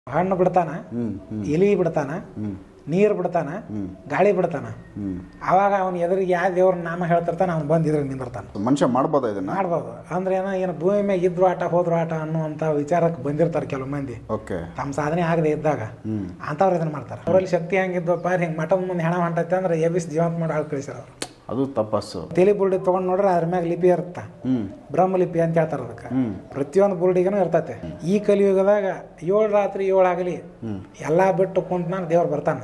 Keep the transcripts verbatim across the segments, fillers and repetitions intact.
ಹಣ್ಣು ಬಿಡ್ತಾನ, ಎಲಿ ಬಿಡ್ತಾನ, ನೀರು ಬಿಡ್ತಾನ, ಗಾಳಿ ಬಿಡ್ತಾನ. ಅವಾಗ ಅವ್ನ ಎದುರಿಗೆ ಯಾವ ದೇವ್ರ ನಾಮ ಹೇಳ್ತಿರ್ತಾನ ಅವ್ನು ಬಂದು ಇದ್ರಿಗೆ ನಿಂದಿರ್ತಾನ. ಮನುಷ್ಯ ಮಾಡ್ಬೋದ ಇದನ್ನ? ಮಾಡ್ಬೋದು. ಅಂದ್ರೆ ಏನೋ ಏನು ಭೂಮಿ ಮ್ಯಾಗ ಇದ್ರು ಆಟ ಹೋದ್ರು ಆಟ ಅನ್ನುವಂಥ ವಿಚಾರಕ್ಕೆ ಬಂದಿರ್ತಾರೆ ಕೆಲವು ಮಂದಿ. ತಮ್ಮ ಸಾಧನೆ ಆಗದೆ ಇದ್ದಾಗ ಅಂಥವ್ರು ಇದನ್ನ ಮಾಡ್ತಾರೆ. ಅವರಲ್ಲಿ ಶಕ್ತಿ ಹೆಂಗಿದ್ವಪ್ಪ ಹಿಂಗೆ ಮಠದ ಮುಂದೆ ಹೆಣ ಹೊಂಟೈತೆ ಅಂದ್ರೆ ಎಬಿಸ್ ಜೀವಂತ ಮಾಡಿ ಆಳ್ ಕಳಿಸ್ಯಾರ ಅವರು. ಅದು ತಪಸ್ಸು. ತೇಲಿ ಬುರುಡಿ ತೊಗೊಂಡು ನೋಡ್ರೆ ಅದ್ರ ಮ್ಯಾಗ ಲಿಪಿ ಇರುತ್ತ, ಬ್ರಹ್ಮ ಲಿಪಿ ಅಂತ ಹೇಳ್ತಾರ ಅದಕ್ಕೆ. ಪ್ರತಿಯೊಂದು ಬುರುಡಿಗೂ ಇರ್ತೈತೆ. ಈ ಕಲಿಯುಗದಾಗ ಏಳು ರಾತ್ರಿ ಏಳಾಗಲಿ ಎಲ್ಲಾ ಬಿಟ್ಟು ಕುಂತ ನಾನು ದೇವ್ರು ಬರ್ತಾನೆ.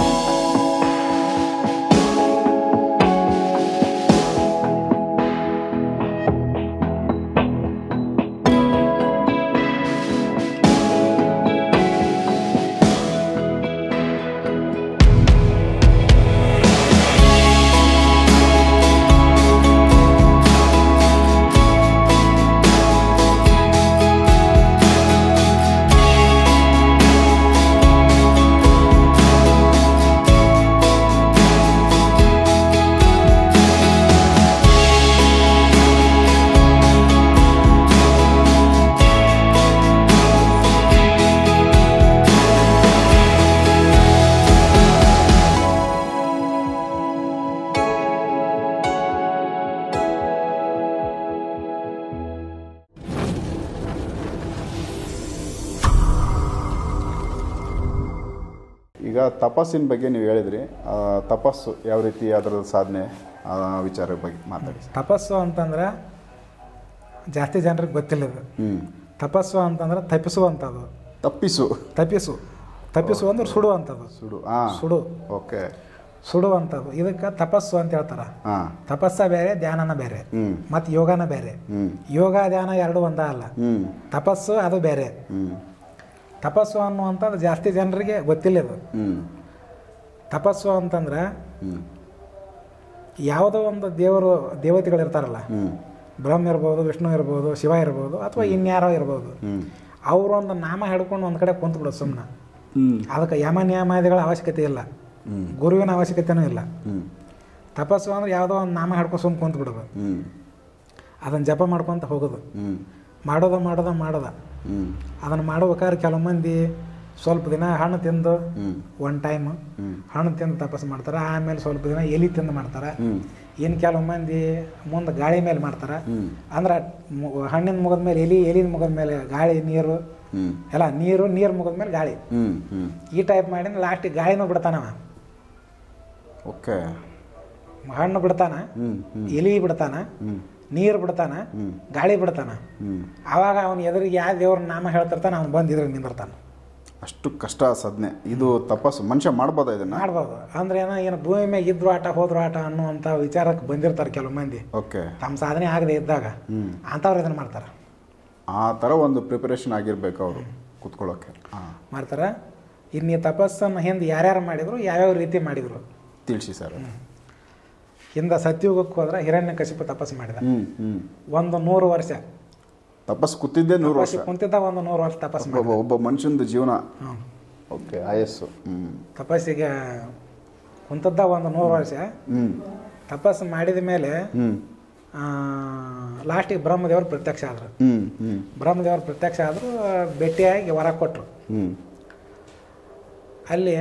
ಈಗ ತಪಸ್ಸಿನ ಬಗ್ಗೆ ನೀವು ಹೇಳಿದ್ರಿ, ತಪಸ್ಸು ಯಾವ ರೀತಿ ಅದರ ಸಾಧನೆ ವಿಚಾರ ಬಗ್ಗೆ ಮಾತಾಡಿ. ತಪಸ್ಸು ಅಂತಂದ್ರೆ ಜಾಸ್ತಿ ಜನರಿಗೆ ಗೊತ್ತಿಲ್ಲ ಇದು. ತಪಸ್ಸು ಅಂತಂದ್ರೆ ತಪ್ಪಿಸುವಂಥದ್ದು. ತಪ್ಪಿಸು ತಪ್ಪಿಸು ತಪ್ಪಿಸು ಅಂದ್ರೆ ಸುಡುವಂಥದ್ದು. ಸುಡು ಸುಡು ಓಕೆ ಸುಡುವಂಥದ್ದು. ಇದಕ್ಕೆ ತಪಸ್ಸು ಅಂತ ಹೇಳ್ತಾರ. ತಪಸ್ಸ ಬೇರೆ, ಧ್ಯಾನನ ಬೇರೆ, ಮತ್ತು ಯೋಗನ ಬೇರೆ. ಯೋಗ ಧ್ಯಾನ ಎರಡು ಒಂದ ಅಲ್ಲ. ತಪಸ್ಸು ಅದು ಬೇರೆ. ತಪಸ್ಸು ಅನ್ನುವಂಥದ್ದು ಜಾಸ್ತಿ ಜನರಿಗೆ ಗೊತ್ತಿಲ್ಲ ಇದು. ತಪಸ್ಸು ಅಂತಂದ್ರೆ ಯಾವುದೋ ಒಂದು ದೇವರು ದೇವತೆಗಳಿರ್ತಾರಲ್ಲ, ಬ್ರಹ್ಮ ಇರ್ಬೋದು, ವಿಷ್ಣು ಇರ್ಬೋದು, ಶಿವ ಇರ್ಬೋದು, ಅಥವಾ ಇನ್ಯಾರೋ ಇರ್ಬೋದು. ಅವರೊಂದು ನಾಮ ಹಿಡ್ಕೊಂಡು ಒಂದು ಕಡೆ ಕುಂತು ಬಿಡೋದು ಸುಮ್ಮನೆ. ಅದಕ್ಕೆ ಯಮ ನಿಯಮಾದಿಗಳ ಅವಶ್ಯಕತೆ ಇಲ್ಲ, ಗುರುವಿನ ಅವಶ್ಯಕತೆನೂ ಇಲ್ಲ. ತಪಸ್ಸು ಅಂದ್ರೆ ಯಾವುದೋ ಒಂದು ನಾಮ ಹಿಡ್ಕೊಂಡು ಸುಮ್ಮನೆ ಕುಂತು ಬಿಡೋದು, ಅದನ್ನು ಜಪ ಮಾಡ್ಕೊತ ಹೋಗೋದು. ಮಾಡೋದ ಮಾಡೋದ ಮಾಡೋದ ಅದನ್ನು ಮಾಡ್ಬೇಕಾದ್ರೆ ಕೆಲವು ಮಂದಿ ಸ್ವಲ್ಪ ದಿನ ಹಣ್ಣು ತಿಂದು ಒನ್ ಟೈಮ್ ಹಣ್ಣು ತಿಂದು ತಪಸ್ಸು ಮಾಡ್ತಾರೆ. ಆಮೇಲೆ ಸ್ವಲ್ಪ ದಿನ ಎಲಿ ತಿಂದು ಮಾಡ್ತಾರೆ. ಇನ್ನು ಕೆಲವು ಮಂದಿ ಮುಂದೆ ಗಾಳಿ ಮೇಲೆ ಮಾಡ್ತಾರೆ. ಅಂದ್ರೆ ಹಣ್ಣಿನ ಮುಗಿದ ಮೇಲೆ ಎಲಿ, ಎಲಿನ ಮುಗಿದ ಮೇಲೆ ಗಾಳಿ, ನೀರು ಎಲ್ಲ ನೀರು, ನೀರು ಮುಗಿದ ಮೇಲೆ ಗಾಳಿ, ಈ ಟೈಪ್ ಮಾಡಿ ಲಾಸ್ಟಿಗೆ ಗಾಳಿನೂ ಬಿಡ್ತಾನವ. ಓಕೆ, ಹಣ್ಣು ಬಿಡ್ತಾನ, ಎಲಿ ಬಿಡ್ತಾನ, ನೀರು ಬಿಡ್ತಾನ, ಗಾಳಿ ಬಿಡ್ತಾನ. ಆವಾಗ ಅವನ ಎದುರಿಗೆ ಯಾವ ದೇವ್ರ ನಾಮ ಹೇಳ್ತಿರ್ತಾನ ಅವ್ನು ಬಂದು ಇದ್ರಿಗೆ ನಿಂದಿರ್ತಾನ. ಅಷ್ಟು ಕಷ್ಟ ಸಾಧನೆ ಇದು. ತಪಸ್ಸು ಮನುಷ್ಯ ಮಾಡ್ಬೋದ ಇದನ್ನ? ಮಾಡ್ಬೋದು. ಅಂದ್ರೆ ಏನೋ ಏನು ಭೂಮಿ ಮ್ಯಾಗ ಇದ್ರು ಆಟ ಹೋದ್ರು ಆಟ ಅನ್ನುವಂಥ ವಿಚಾರಕ್ಕೆ ಬಂದಿರ್ತಾರೆ ಕೆಲವು ಮಂದಿ. ಓಕೆ, ತಮ್ಮ ಸಾಧನೆ ಆಗದೆ ಇದ್ದಾಗ ಅಂಥವ್ರು ಇದನ್ನ ಮಾಡ್ತಾರೆ. ಆ ಥರ ಒಂದು ಪ್ರಿಪರೇಷನ್ ಆಗಿರ್ಬೇಕು ಅವರು ಕುತ್ಕೊಳ್ಳೋಕೆ ಮಾಡ್ತಾರೆ. ಇನ್ನು ಈ ತಪಸ್ಸನ್ನು ಹಿಂದೆ ಯಾರ್ಯಾರು ಮಾಡಿದ್ರು, ಯಾವ್ಯಾವ ರೀತಿ ಮಾಡಿದ್ರು ತಿಳಿಸಿ ಸರ್. ಹಿಂದೆ ಸತ್ಯುಗಕ್ಕೆ ಹೋದ್ರೆ ಹಿರಣ್ಯಕಶಿಪು ತಪಸ್ಸು ಮಾಡಿದ. ಒಂದು ನೂರು ವರ್ಷ ತಪಸ್ಸು ಕೂತಿದ್ದೆ. ನೂರು ವರ್ಷ ಕುಂತಿದ್ದ, ಒಂದು ನೂರು ವರ್ಷ ತಪಸ್ಸು ಮಾಡಿದ. ಒಬ್ಬ ಮನುಷ್ಯನ ಜೀವನ. ಓಕೆ, ಆಯಸ್ಸು ತಪಸ್ಸಿಗೆ ಕುಂತದ್ದ ಒಂದು ನೂರು ವರ್ಷ. ತಪಸ್ಸು ಮಾಡಿದ ಮೇಲೆ ಲಾಸ್ಟಿಗೆ ಬ್ರಹ್ಮದೇವರು ಪ್ರತ್ಯಕ್ಷ ಆದ್ರು. ಬ್ರಹ್ಮದೇವರು ಪ್ರತ್ಯಕ್ಷ ಆದ್ರು, ಭೇಟಿಯಾಗಿ ವರ ಕೊಟ್ರು. ಅಲ್ಲಿ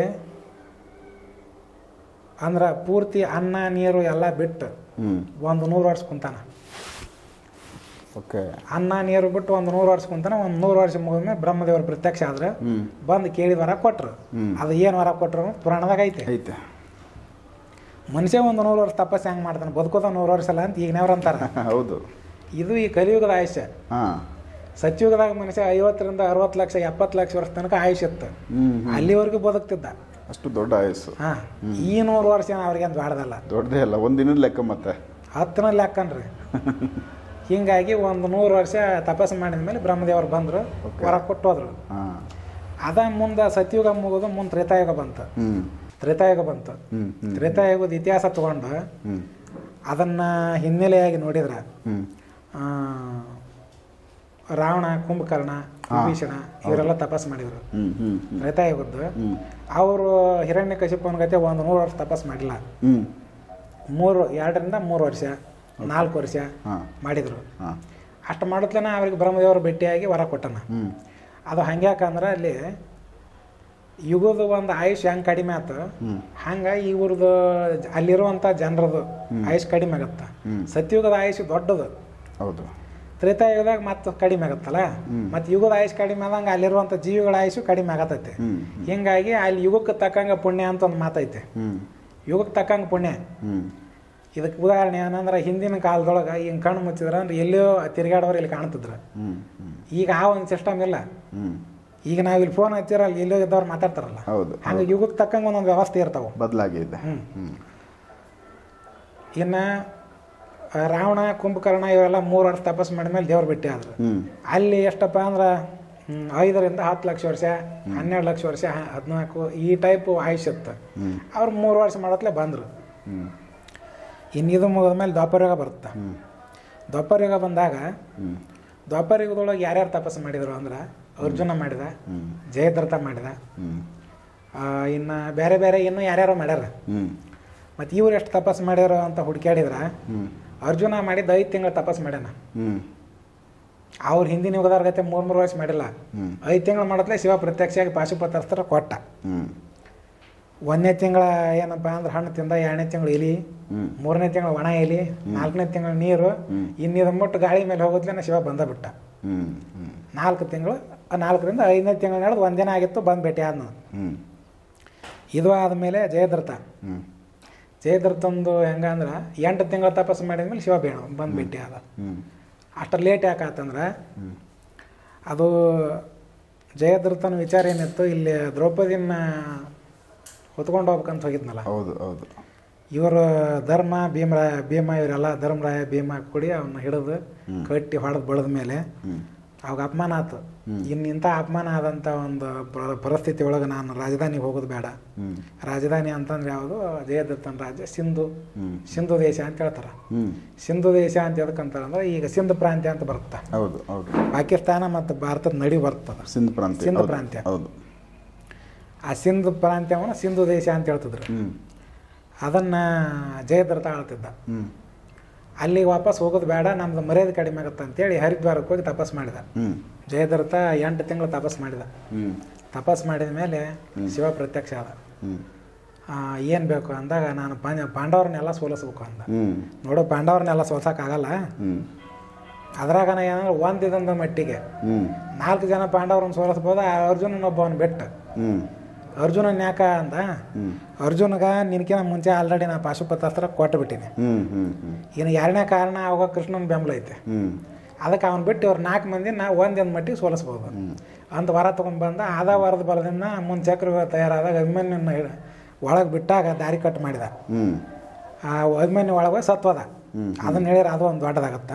ಅಂದ್ರೆ ಪೂರ್ತಿ ಅನ್ನ ನೀರು ಎಲ್ಲ ಬಿಟ್ಟು ಒಂದು ನೂರು ವರ್ಷ ಕುಂತಾನ. ಓಕೆ, ಅನ್ನ ನೀರು ಬಿಟ್ಟು ಒಂದು ನೂರು ವರ್ಷ ಕುಂತಾನ. ಒಂದು ನೂರು ವರ್ಷ ಮುಗಿದ್ಮೇಲೆ ಬ್ರಹ್ಮದೇವರು ಪ್ರತ್ಯಕ್ಷ ಆದ್ರೆ ಬಂದು ಕೇಳಿದ ವರ ಕೊಟ್ರು. ಅದು ಏನು ವರ ಕೊಟ್ರು ಪುರಾಣದಾಗ ಐತೆ ಐತೆ ಮನುಷ್ಯ ಒಂದು ನೂರು ವರ್ಷ ತಪಸ್ಸು ಹೆಂಗೆ ಮಾಡ್ತಾನೆ, ಬದುಕೋದ ನೂರು ವರ್ಷ ಅಲ್ಲ ಅಂತ ಈಗಿನವ್ರು ಅಂತಾರ. ಹೌದು, ಇದು ಈ ಕಲಿಯುಗದ ಆಯುಷ್ಯ. ಸತ್ಯುಗದಾಗ ಮನುಷ್ಯ ಐವತ್ತರಿಂದ ಅರವತ್ತು ಲಕ್ಷ ಎಪ್ಪತ್ತು ಲಕ್ಷ ವರ್ಷ ತನಕ ಆಯುಷ್ಯ ಇತ್ತು. ಅಲ್ಲಿವರೆಗೂ ಬದುಕ್ತಿದ್ದ. ಅಷ್ಟು ದೊಡ್ಡ ಆಯಸ್ಸು. ಹಾ, ಈ ನೂರು ವರ್ಷ ಅವ್ರಿಗೇನು ದೊಡ್ಡದಲ್ಲ. ದೊಡ್ಡದೇ ಅಲ್ಲ, ಒಂದಿನದ ಲೆಕ್ಕ. ಮತ್ತೆ ಹತ್ತನ ಲೆಕ್ಕನ್ರಿ. ಹಿಂಗಾಗಿ ಒಂದು ನೂರು ವರ್ಷ ತಪಸ್ಸು ಮಾಡಿದ ಮೇಲೆ ಬ್ರಹ್ಮದೇವರು ಬಂದರು, ವರ ಕೊಟ್ಟು ಹೋದ್ರು. ಅದ ಮುಂದೆ ಸತ್ಯುಗ ಮುಗಿದು ಮುಂದೆ ತ್ರೇತಾಯುಗ ಬಂತು. ತ್ರೇತಾಯುಗ ಬಂತು. ತ್ರೇತಾಯುಗದ ಇತಿಹಾಸ ತಗೊಂಡು ಅದನ್ನ ಹಿನ್ನೆಲೆಯಾಗಿ ನೋಡಿದ್ರೆ ರಾವಣ, ಕುಂಭಕರ್ಣ, ವಿಭೀಷಣ ಇವರೆಲ್ಲ ತಪಸ್ಸು ಮಾಡಿದ್ರು ತ್ರೇತಾಯುಗದ್ದು. ಅವರು ಹಿರಣ್ಯಕಶಿಪುನ ಗತೆ ಒಂದು ನೂರು ವರ್ಷ ತಪಸ್ಸು ಮಾಡಿಲ್ಲ. ಮೂರು ಎರಡರಿಂದ ಮೂರು ವರ್ಷ ನಾಲ್ಕು ವರ್ಷ ಮಾಡಿದ್ರು. ಅಷ್ಟು ಮಾಡತ್ಲೇನ ಅವ್ರಿಗೆ ಬ್ರಹ್ಮದೇವರು ಭೇಟಿಯಾಗಿ ವರ ಕೊಟ್ಟನ. ಅದು ಹಂಗ್ಯಾಕಂದ್ರೆ ಅಲ್ಲಿ ಯುಗದ ಒಂದು ಆಯುಷ್ ಹೆಂಗೆ ಕಡಿಮೆ ಆತ ಹಂಗೆ ಇವ್ರದ್ದು ಅಲ್ಲಿರುವಂಥ ಜನರದು ಆಯುಷ್ ಕಡಿಮೆ ಆಗತ್ತ. ಸತ್ಯುಗದ ಆಯುಷ್ ದೊಡ್ಡದು. ಹೌದು. ತ್ರೇತಾಯುಗದಾಗ ಮತ್ತೆ ಕಡಿಮೆ ಆಗತ್ತಲ್ಲ, ಮತ್ತು ಯುಗದ ಆಯುಷ್ ಕಡಿಮೆ ಆದಂಗೆ ಅಲ್ಲಿರುವಂಥ ಜೀವಿಗಳ ಆಯುಷು ಕಡಿಮೆ ಆಗತ್ತೈತೆ. ಹಿಂಗಾಗಿ ಅಲ್ಲಿ ಯುಗಕ್ಕೆ ತಕ್ಕಂಗೆ ಪುಣ್ಯ ಅಂತ ಒಂದು ಮಾತೈತೆ. ಯುಗಕ್ಕೆ ತಕ್ಕಂಗೆ ಪುಣ್ಯ. ಇದಕ್ಕೆ ಉದಾಹರಣೆ ಏನಂದ್ರೆ ಹಿಂದಿನ ಕಾಲದೊಳಗೆ ಹಿಂಗೆ ಕಣ್ಣು ಮುಚ್ಚಿದ್ರೆ ಅಂದ್ರೆ ಎಲ್ಲೋ ತಿರುಗಾಡೋರು ಇಲ್ಲಿ ಕಾಣ್ತಿದ್ರು. ಈಗ ಆ ಒಂದು ಸಿಸ್ಟಮ್ ಇಲ್ಲ. ಈಗ ನಾವು ಇಲ್ಲಿ ಫೋನ್ ಹಚ್ಚಿರ ಅಲ್ಲಿ ಎಲ್ಲೋ ಇದ್ದವ್ರು ಮಾತಾಡ್ತಾರಲ್ಲ, ಹಂಗೆ ಯುಗಕ್ಕೆ ತಕ್ಕಂಗೆ ಒಂದೊಂದು ವ್ಯವಸ್ಥೆ ಇರ್ತಾವೆ, ಬದಲಾಗಿದೆ. ಇನ್ನು ರಾವಣ ಕುಂಭಕರ್ಣ ಇವೆಲ್ಲ ಮೂರು ವರ್ಷ ತಪಸ್ ಮಾಡಿದ್ಮೇಲೆ ದೇವ್ರು ಭೇಟಿ ಆದ್ರು. ಅಲ್ಲಿ ಎಷ್ಟಪ್ಪ ಅಂದ್ರೆ ಐದರಿಂದ ಹತ್ತು ಲಕ್ಷ ವರ್ಷ, ಹನ್ನೆರಡು ಲಕ್ಷ ವರ್ಷ, ಹದಿನಾಲ್ಕು ಈ ಟೈಪ್ ಆಯುಷ್ ಇತ್ತು. ಅವ್ರು ಮೂರು ವರ್ಷ ಮಾಡತ್ಲೇ ಬಂದರು. ಇನ್ನು ಇದು ಮುಗಿದ್ಮೇಲೆ ದ್ವಾಪರಯುಗ ಬರುತ್ತೆ. ದ್ವಾಪರಯುಗ ಬಂದಾಗ ದ್ವಾಪರಯುಗದೊಳಗೆ ಯಾರ್ಯಾರು ತಪಸ್ಸು ಮಾಡಿದರು ಅಂದ್ರೆ ಅರ್ಜುನ ಮಾಡಿದ, ಜಯದ್ರಥ ಮಾಡಿದ, ಇನ್ನು ಬೇರೆ ಬೇರೆ ಇನ್ನೂ ಯಾರ್ಯಾರು ಮಾಡ್ಯಾರ. ಮತ್ತು ಇವ್ರು ಎಷ್ಟು ತಪಸ್ಸು ಮಾಡ್ಯಾರ ಅಂತ ಹುಡುಕ್ಯಾಡಿದ್ರೆ ಅರ್ಜುನ ಮಾಡಿದ್ದು ಐದು ತಿಂಗಳು ತಪಸ್ಸು ಮಾಡ್ಯಾನ. ಅವ್ರು ಹಿಂದಿನ ಯುಗದವ್ರ ಗತೆ ಮೂರು ಮೂರು ವರ್ಷ ಮಾಡಿಲ್ಲ. ಐದು ತಿಂಗಳು ಮಾಡತ್ಲೇ ಶಿವ ಪ್ರತ್ಯಕ್ಷವಾಗಿ ಪಾಶುಪತಾಸ್ತ್ರ ಕೊಟ್ಟ. ಒಂದನೇ ತಿಂಗಳ ಏನಪ್ಪ ಅಂದ್ರೆ ಹಣ್ಣು ತಿಂದ, ಎರಡನೇ ತಿಂಗಳು ಎಲಿ, ಮೂರನೇ ತಿಂಗಳು ಒಣ ಎಲಿ, ನಾಲ್ಕನೇ ತಿಂಗಳು ನೀರು, ಇನ್ನಿದ ಮುಟ್ಟು ಗಾಳಿ ಮೇಲೆ ಹೋಗೋದ್ಲೇನ ಶಿವ ಬಂದ ಬಿಟ್ಟ. ನಾಲ್ಕು ತಿಂಗಳು, ನಾಲ್ಕರಿಂದ ಐದನೇ ತಿಂಗಳು ನಡೆದು ಒಂದಿನ ಆಗಿತ್ತು, ಬಂದು ಭೇಟಿ ಆದ. ಇದು ಆದಮೇಲೆ ಜಯದ್ರಥ ಜಯದ್ರಥಂದು ಹೆಂಗಂದ್ರೆ ಎಂಟು ತಿಂಗಳ ತಪಸ್ಸು ಮಾಡಿದ್ಮೇಲೆ ಶಿವ ಬೇಣ ಬಂದು ಭೇಟಿ ಆದ. ಅಷ್ಟು ಲೇಟ್ ಯಾಕಾತಂದ್ರೆ ಅದು ಜಯದ್ರಥನ ವಿಚಾರ ಏನಿತ್ತು, ಇಲ್ಲಿ ದ್ರೌಪದಿನ ಹೊತ್ಕೊಂಡು ಹೋಗ್ಬೇಕಂತ ಹೋಗಿದ್ನಲ್ಲ. ಹೌದು ಹೌದು. ಇವರು ಧರ್ಮ ಭೀಮರಾಯ ಭೀಮ ಇವರೆಲ್ಲ ಧರ್ಮರಾಯ ಭೀಮ ಕೂಡಿ ಅವನ್ನ ಹಿಡಿದು ಕಟ್ಟಿ ಹೊಡೆದು ಬೆಳೆದ ಮೇಲೆ ಅವಾಗ ಅಪಮಾನ ಆಯ್ತು. ಇನ್ನು ಇಂಥ ಅಪಮಾನ ಆದಂಥ ಒಂದು ಪರಿಸ್ಥಿತಿ ಒಳಗೆ ನಾನು ರಾಜಧಾನಿಗೆ ಹೋಗೋದು ಬೇಡ. ರಾಜಧಾನಿ ಅಂತಂದ್ರೆ ಯಾವುದು? ಜಯದ್ರಥನ ರಾಜ್ಯ ಸಿಂಧು, ಸಿಂಧು ದೇಶ ಅಂತ ಹೇಳ್ತಾರೆ. ಸಿಂಧು ದೇಶ ಅಂತ ಎದಕ್ಕಂತಾರೆ ಅಂದ್ರೆ ಈಗ ಸಿಂಧು ಪ್ರಾಂತ್ಯ ಅಂತ ಬರುತ್ತೆ. ಹೌದು ಹೌದು. ಪಾಕಿಸ್ತಾನ ಮತ್ತು ಭಾರತದ ನಡಿ ಬರ್ತದೆ ಸಿಂಧು ಪ್ರಾಂತ್ಯ. ಸಿಂಧು ಪ್ರಾಂತ್ಯ. ಹೌದು. ಆ ಸಿಂಧು ಪ್ರಾಂತ್ಯವನ್ನು ಸಿಂಧು ದೇಶ ಅಂತ ಹೇಳ್ತಿದ್ರು. ಅದನ್ನು ಜಯದ್ರಥ ಆಳ್ತಿದ್ದ. ಅಲ್ಲಿಗೆ ವಾಪಸ್ ಹೋಗೋದು ಬೇಡ, ನಮ್ದು ಮರ್ಯಾದೆ ಕಡಿಮೆ ಆಗುತ್ತೆ ಅಂತೇಳಿ ಹರಿದ್ವಾರಕ್ಕೆ ಹೋಗಿ ತಪಸ್ ಮಾಡಿದ. ಜಯದ್ರಥ ಎಂಟು ತಿಂಗಳು ತಪಸ್ ಮಾಡಿದ. ತಪಸ್ ಮಾಡಿದ ಮೇಲೆ ಶಿವ ಪ್ರತ್ಯಕ್ಷ ಆದ. ಏನು ಬೇಕು ಅಂದಾಗ ನಾನು ಪಾಂಡವ್ರನ್ನೆಲ್ಲ ಸೋಲಿಸ್ಬೇಕು ಅಂದ. ನೋಡು, ಪಾಂಡವ್ರನ್ನೆಲ್ಲ ಸೋಲ್ಸೋಕ್ಕಾಗಲ್ಲ. ಅದ್ರಾಗ ಏನಂದ್ರೆ ಒಂದಿದಂದ ಮಟ್ಟಿಗೆ ನಾಲ್ಕು ಜನ ಪಾಂಡವ್ರನ್ನ ಸೋಲಿಸ್ಬೋದು, ಅರ್ಜುನನೊಬ್ಬವನ್ ಬೆಟ್ಟ. ಅರ್ಜುನನ್ ಯಾಕ ಅಂದ, ಅರ್ಜುನಗ ನಿನ್ಕಿನ ಮುಂಚೆ ಆಲ್ರೆಡಿ ನಾ ಪಾಶುಪತಾಸ್ತ್ರ ಕೊಟ್ಟು ಬಿಟ್ಟಿನಿ. ಇನ್ನು ಎರಡನೇ ಕಾರಣ ಅವಾಗ ಕೃಷ್ಣನ ಬೆಂಬಲ ಐತೆ. ಅದಕ್ಕೆ ಅವ್ನು ಬಿಟ್ಟು ಅವ್ರು ನಾಲ್ಕು ಮಂದಿ ನಾ ಒಂದಿನ ಮಟ್ಟಿಗೆ ಸೋಲಿಸ್ಬೋದು ಅಂತ ವರ ತೊಗೊಂಡು ಬಂದ. ಆದ ವರದ ಬಲದಿಂದ ಮುಂದೆ ಚಕ್ರವ್ಯೂಹ ತಯಾರಾದಾಗ ಅಭಿಮನ್ಯನ ಒಳಗೆ ಬಿಟ್ಟಾಗ ದಾರಿ ಕಟ್ ಮಾಡಿದ. ಆ ಅಭಿಮನ್ಯು ಒಳಗೆ ಸತ್ವದ. ಅದನ್ನ ಹೇಳಿದ್ರೆ ಅದು ಒಂದು ದೊಡ್ಡದಾಗತ್ತ.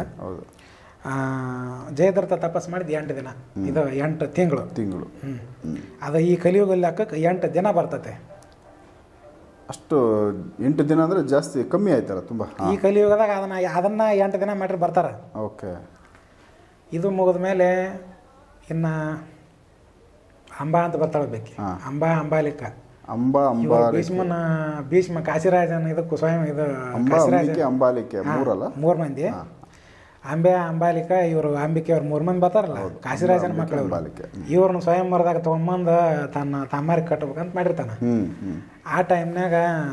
ಜಯದ್ರಥ ತಪಸ್ ಮಾಡಿದ ಎಂಟು ದಿನ, ಇದು ಎಂಟು ತಿಂಗಳು ತಿಂಗಳು ಅದು ಈ ಕಲಿಯುಗಲ್ಲಿ ಹಾಕಕ್ಕೆ ಎಂಟು ದಿನ ಬರ್ತತೆ. ಅಷ್ಟು ಎಂಟು ದಿನ ಅಂದರೆ ಜಾಸ್ತಿ ಕಮ್ಮಿ ಆಯ್ತಲ್ಲ ತುಂಬ. ಈ ಕಲಿಯುಗದಾಗ ಅದನ್ನ ಅದನ್ನ ಎಂಟು ದಿನ ಮಾಡ್ರಿ ಬರ್ತಾರೆ. ಓಕೆ. ಇದು ಮುಗಿದ ಮೇಲೆ ಇನ್ನು ಅಂಬಾ ಅಂತ ಬರ್ತಾಳೆ ಬೇಕಿ. ಅಂಬಾ ಅಂಬಾಲಿಕ ಅಂಬಾ ಅಂಬಾ ಭೀಷ್ಮನ ಭೀಷ್ಮ ಕಾಶಿರಾಜನ ಇದಕ್ಕೂ ಸ್ವಯಂ ಇದು ಕಾಶಿರಾಜ ಅಂಬಾಲಿಕೆ ಮೂರಲ್ಲ, ಮೂರು ಮಂದಿ. ಅಂಬೆ ಅಂಬಾಲಿಕ ಇವರು ಅಂಬಿಕೆ ಅವ್ರು ಮೂರು ಮಂದಿ ಬರ್ತಾರಲ್ಲ, ಕಾಶಿರಾಜನ ಮಕ್ಕಳು. ಇವ್ರನ್ನ ಸ್ವಯಂವರದಾಗ ತೊಗೊಂಬಂದು ತನ್ನ ತಮ್ಮಾರಿಗೆ ಕಟ್ಬೇಕಂತ ಮಾಡಿರ್ತಾನೆ. ಆ ಟೈಮ್ನಾಗ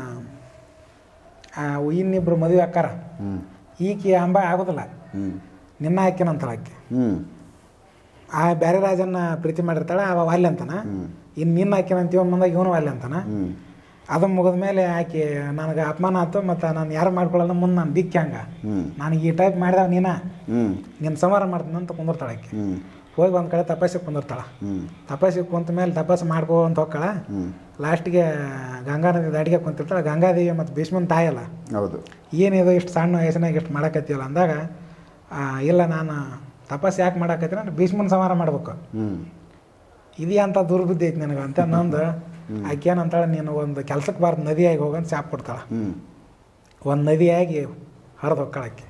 ಇನ್ನಿಬ್ರು ಮದುವೆ ಅಕ್ಕಾರ. ಈಕಿ ಅಂಬ ಆಗೋದಿಲ್ಲ, ನಿನ್ನ ಹಾಕಿನಂತಾಳ ಆಕೆ. ಆ ಬೇರೆ ರಾಜನ ಪ್ರೀತಿ ಮಾಡಿರ್ತಾಳೆ, ಅವ ವಾಲ್ಯ ಅಂತಾನ. ಇನ್ನು ನಿನ್ನ ಹಾಕಿನಂತೀವ ಮುಂದಾಗ ಇವನು ವಾಲ್ಯ ಅಂತಾನ. ಅದು ಮುಗಿದ ಮೇಲೆ ಆಕೆ ನನಗೆ ಅಪಮಾನ ಆಯ್ತು, ಮತ್ತು ನಾನು ಯಾರು ಮಾಡ್ಕೊಳ್ಳಲ್ಲ, ಮುಂದೆ ನಾನು ದಿಕ್ಕಿ ಹಂಗೆ ನನಗೆ ಈ ಟೈಪ್ ಮಾಡಿದವ ನೀನ ನಿನ್ನ ಸಂಹಾರ ಮಾಡ್ತೀನಿ ಅಂತ ಕುಂದಿರ್ತಾಳೆ ಆಕೆ. ಹೋಗಿ ಒಂದು ಕಡೆ ತಪಸ್ಸಿಗೆ ಕುಂದಿರ್ತಾಳೆ. ತಪಸ್ಸಿಗೆ ಕುಂತ ಮೇಲೆ ತಪಸ್ಸು ಮಾಡ್ಕೋ ಅಂತ ಹೋಗ್ತಾಳ. ಲಾಸ್ಟಿಗೆ ಗಂಗಾ ನದಿ ದಾಟಿಗೆ ಕುಂತಿರ್ತಾಳೆ. ಗಂಗಾದೇವಿ ಮತ್ತು ಭೀಷ್ಮನ ತಾಯಲ್ಲ. ಹೌದು. ಏನಿದು ಇಷ್ಟು ಸಣ್ಣ ವಯಸ್ಸಿನಾಗ ಇಷ್ಟು ಮಾಡಕತ್ತೀವಲ್ಲ ಅಂದಾಗ, ಇಲ್ಲ ನಾನು ತಪಸ್ಸು ಯಾಕೆ ಮಾಡಕತ್ತೀನಿ ನಾನು ಭೀಷ್ಮನ ಸಂಹಾರ ಮಾಡ್ಬೇಕು, ಇದೆಯಾ ಅಂತ ದುರ್ಬುದ್ಧಿ ಐತಿ ನನಗೆ ಅಂತ ನಂದು. ಆಕೆ ಏನಂತಾಳೆ, ನೀನು ಒಂದು ಕೆಲ್ಸಕ್ಕೆ ಬಾರ್ದು ನದಿಯಾಗಿ ಹೋಗಂತ ಶಾಪ್ ಕೊಡ್ತಾಳೆ. ಒಂದು ನದಿಯಾಗಿ ಹರಿದು ಹೊಕ್ಕಳಕ್ಕೆ.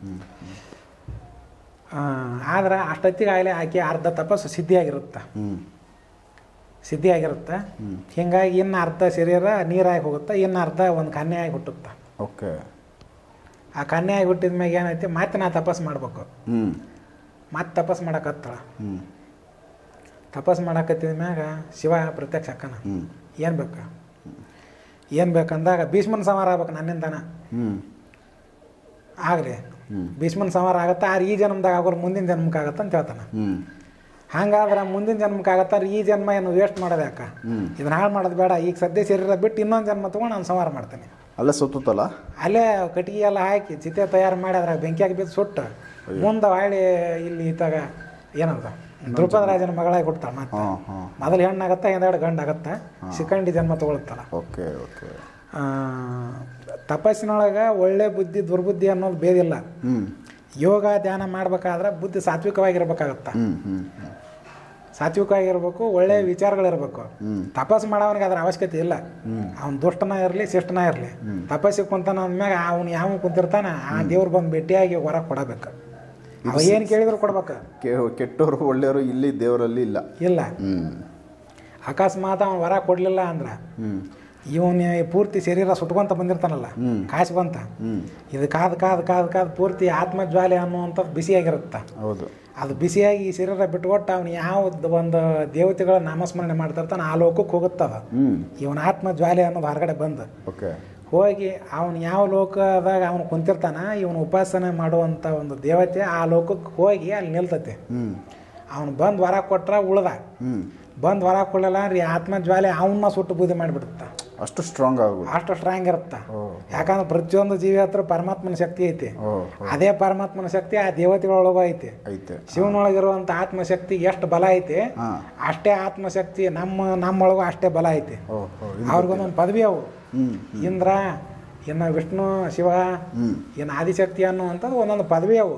ಆದ್ರೆ ಅಷ್ಟೊತ್ತಿಗೆ ಆಗಲೇ ಆಕೆ ಅರ್ಧ ತಪಸ್ಸು ಸಿದ್ಧಿಯಾಗಿರುತ್ತೆ ಸಿದ್ಧಿಯಾಗಿರುತ್ತೆ ಹಿಂಗಾಗಿ ಇನ್ನು ಅರ್ಧ ಶರೀರ ನೀರಾಗಿ ಹೋಗುತ್ತೆ, ಇನ್ನು ಅರ್ಧ ಒಂದು ಕನ್ಯೆಯಾಗಿ ಹುಟ್ಟುತ್ತೆ. ಓಕೆ. ಆ ಕನ್ಯೆಯಾಗಿ ಹುಟ್ಟಿದ ಮ್ಯಾಗ ಏನೈತಿ, ಮತ್ತೆ ನಾ ತಪಸ್ಸು ಮಾಡ್ಬೇಕು. ಮತ್ತೆ ತಪಸ್ಸು ಮಾಡಕತ್ತಾಳ. ತಪಸ್ ಮಾಡಾಕತ್ತಿದ ಮ್ಯಾಗ ಶಿವ ಪ್ರತ್ಯಕ್ಷ ಅಕ್ಕನ ಏನು ಬೇಕು ಏನು ಬೇಕಂದಾಗ ಭೀಷ್ಮನ ಸಂಹಾರ ಆಗ್ಬೇಕು ನನ್ನಿಂದನ ಆಗಲಿ ಭೀಷ್ಮನ ಸಂಹಾರ ಆಗತ್ತೆ ಆದ್ರೆ ಈ ಜನ್ಮದಾಗ ಆಗೋರು ಮುಂದಿನ ಜನ್ಮಕ್ಕೆ ಆಗತ್ತೆ ಅಂತ ಹೇಳ್ತಾನೆ. ಹಂಗಾದ್ರೆ ಮುಂದಿನ ಜನ್ಮಕ್ಕೆ ಆಗತ್ತಾರ ಈ ಜನ್ಮ ಏನು ವೇಸ್ಟ್ ಮಾಡೋದು ಯಾಕ, ಇದನ್ನ ಹಾಳು ಮಾಡೋದು ಬೇಡ, ಈಗ ಸದ್ಯ ಶರೀರ ಬಿಟ್ಟು ಇನ್ನೊಂದು ಜನ್ಮ ತೊಗೊಂಡು ನಾನು ಸಂಹಾರ ಮಾಡ್ತೇನೆ. ಅಲ್ಲೇ ಸುತ್ತಲ್ಲ, ಅಲ್ಲೇ ಕಟ್ಟಿಗೆ ಎಲ್ಲ ಹಾಕಿ ಚಿತೆ ತಯಾರು ಮಾಡಿ ಅದ್ರಾಗ ಬೆಂಕಿಯಾಗಿ ಬಿದ್ದು ಸುಟ್ಟು ಮುಂದೆ ಹೊಳ್ಳಿ ಇಲ್ಲಿ ಈತಾಗ ಏನಂತ ದ್ರೌಪದ ರಾಜನ ಮಗಳಾಗಿ ಕೊಡ್ತಾಳೆ. ಮತ್ತೆ ಮೊದಲು ಹೆಣ್ಣಾಗತ್ತ ಹಿಂದೆರಡು ಗಂಡು ಆಗತ್ತ, ಸಿಕ್ಕಂಡಿ ಜನ್ಮ ತಗೊಳ್ತಾಳ. ಓಕೆ ಓಕೆ ತಪಸ್ಸಿನೊಳಗೆ ಒಳ್ಳೆ ಬುದ್ಧಿ ದುರ್ಬುದ್ಧಿ ಅನ್ನೋದು ಬೇದಿಲ್ಲ. ಯೋಗ ಧ್ಯಾನ ಮಾಡ್ಬೇಕಾದ್ರೆ ಬುದ್ಧಿ ಸಾತ್ವಿಕವಾಗಿರ್ಬೇಕಾಗತ್ತ, ಸಾತ್ವಿಕವಾಗಿರ್ಬೇಕು, ಒಳ್ಳೆ ವಿಚಾರಗಳಿರ್ಬೇಕು. ತಪಸ್ ಮಾಡೋವನಿಗೆ ಅದ್ರ ಅವಶ್ಯಕತೆ ಇಲ್ಲ. ಅವ್ನು ದುಷ್ಟನ ಇರಲಿ ಶಿಷ್ಟನ ಇರಲಿ, ತಪಸ್ಸಿಗೆ ಕುಂತಾನ ಅಂದ್ಮ್ಯಾಗ ಅವ್ನು ಯಾವ ಕುಂತಿರ್ತಾನ ಆ ದೇವ್ರು ಬಂದು ಭೇಟಿಯಾಗಿ ಹೊರ ಕೊಡಬೇಕು. ಅವ ಏನು ಕೇಳಿದ್ರು ಕೊಡ್ಬೇಕು. ಕೆಟ್ಟವರು ಒಳ್ಳೆಯವರು ಇಲ್ಲಿ ದೇವರಲ್ಲಿ ಇಲ್ಲ ಇಲ್ಲ ಅಕಸ್ಮಾತ್ ಅವ್ನು ಹೊರ ಕೊಡಲಿಲ್ಲ ಅಂದ್ರೆ ಇವನ್ ಪೂರ್ತಿ ಶರೀರ ಸುಟ್ಕೊಂತ ಬಂದಿರ್ತಾನಲ್ಲ ಕಾಸು ಬಂತ, ಇದು ಕಾದು ಕಾದು ಕಾದು ಕಾದು ಪೂರ್ತಿ ಆತ್ಮಜ್ವಾಲೆ ಅನ್ನುವಂಥದ್ದು ಬಿಸಿಯಾಗಿರುತ್ತೆ. ಹೌದು, ಅದು ಬಿಸಿಯಾಗಿ ಈ ಶರೀರ ಬಿಟ್ಟುಕೊಟ್ಟು ಅವ್ನು ಯಾವ ಒಂದು ದೇವತೆಗಳ ನಾಮಸ್ಮರಣೆ ಮಾಡ್ತಿರ್ತಾನೆ ಆ ಲೋಕಕ್ಕೆ ಹೋಗುತ್ತದ. ಇವನ ಆತ್ಮಜ್ವಾಲೆ ಅನ್ನೋದು ಹೊರಗಡೆ ಬಂದು ಹೋಗಿ ಅವನು ಯಾವ ಲೋಕದಾಗ ಅವನು ಕುಂತಿರ್ತಾನ ಇವನು ಉಪಾಸನೆ ಮಾಡುವಂಥ ಒಂದು ದೇವತೆ ಆ ಲೋಕಕ್ಕೆ ಹೋಗಿ ಅಲ್ಲಿ ನಿಲ್ತತೆ. ಅವನು ಬಂದು ಹೊರ ಕೊಟ್ರ ಉಳ್ದ, ಬಂದು ಹೊರ ಕೊಡಲಿಲ್ಲ ಅಂದ್ರೆ ಆತ್ಮಜ್ವಾಲೆ ಅವನ್ನ ಸುಟ್ಟು ಬೂದಿ ಮಾಡಿಬಿಡುತ್ತ. ಅಷ್ಟು ಸ್ಟ್ರಾಂಗ್ ಆಗ ಅಷ್ಟು ಸ್ಟ್ರಾಂಗ್ ಇರುತ್ತ. ಯಾಕಂದ್ರೆ ಪ್ರತಿಯೊಂದು ಜೀವಿ ಹತ್ರ ಪರಮಾತ್ಮನ ಶಕ್ತಿ ಐತಿ. ಅದೇ ಪರಮಾತ್ಮನ ಶಕ್ತಿ ಆ ದೇವತೆಗಳೊಳಗೂ ಐತಿ. ಶಿವನೊಳಗಿರುವಂತ ಆತ್ಮಶಕ್ತಿ ಎಷ್ಟು ಬಲ ಐತಿ ಅಷ್ಟೇ ಆತ್ಮಶಕ್ತಿ ನಮ್ಮ ನಮ್ಮೊಳಗೂ ಅಷ್ಟೇ ಬಲ ಐತಿ. ಅವ್ರಿಗೊಂದೊಂದು ಪದವಿ ಅವು. ಇಂದ್ರ ಇನ್ನು ವಿಷ್ಣು ಶಿವ ಇನ್ನು ಆದಿಶಕ್ತಿ ಅನ್ನುವಂಥದ್ದು ಒಂದೊಂದು ಪದವಿ ಅವು.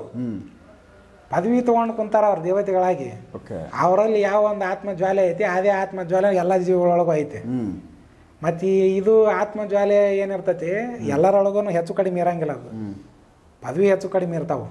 ಪದವಿ ತಗೊಂಡು ಕುಂತಾರ ಅವ್ರ ದೇವತೆಗಳಾಗಿ. ಅವರಲ್ಲಿ ಯಾವ ಒಂದು ಆತ್ಮಜ್ವಾಲೆ ಐತಿ ಅದೇ ಆತ್ಮಜ್ವಾಲೆ ಎಲ್ಲ ಜೀವಿಗಳೊಳಗೂ ಐತಿ. ಮತ್ತು ಇದು ಆತ್ಮಜ್ವಾಲೆ ಏನಿರ್ತೈತಿ ಎಲ್ಲರೊಳಗೂ ಹೆಚ್ಚು ಕಡಿಮೆ ಇರಂಗಿಲ್ಲ. ಅದು ಪದವಿ ಹೆಚ್ಚು ಕಡಿಮೆ ಇರ್ತಾವೆ.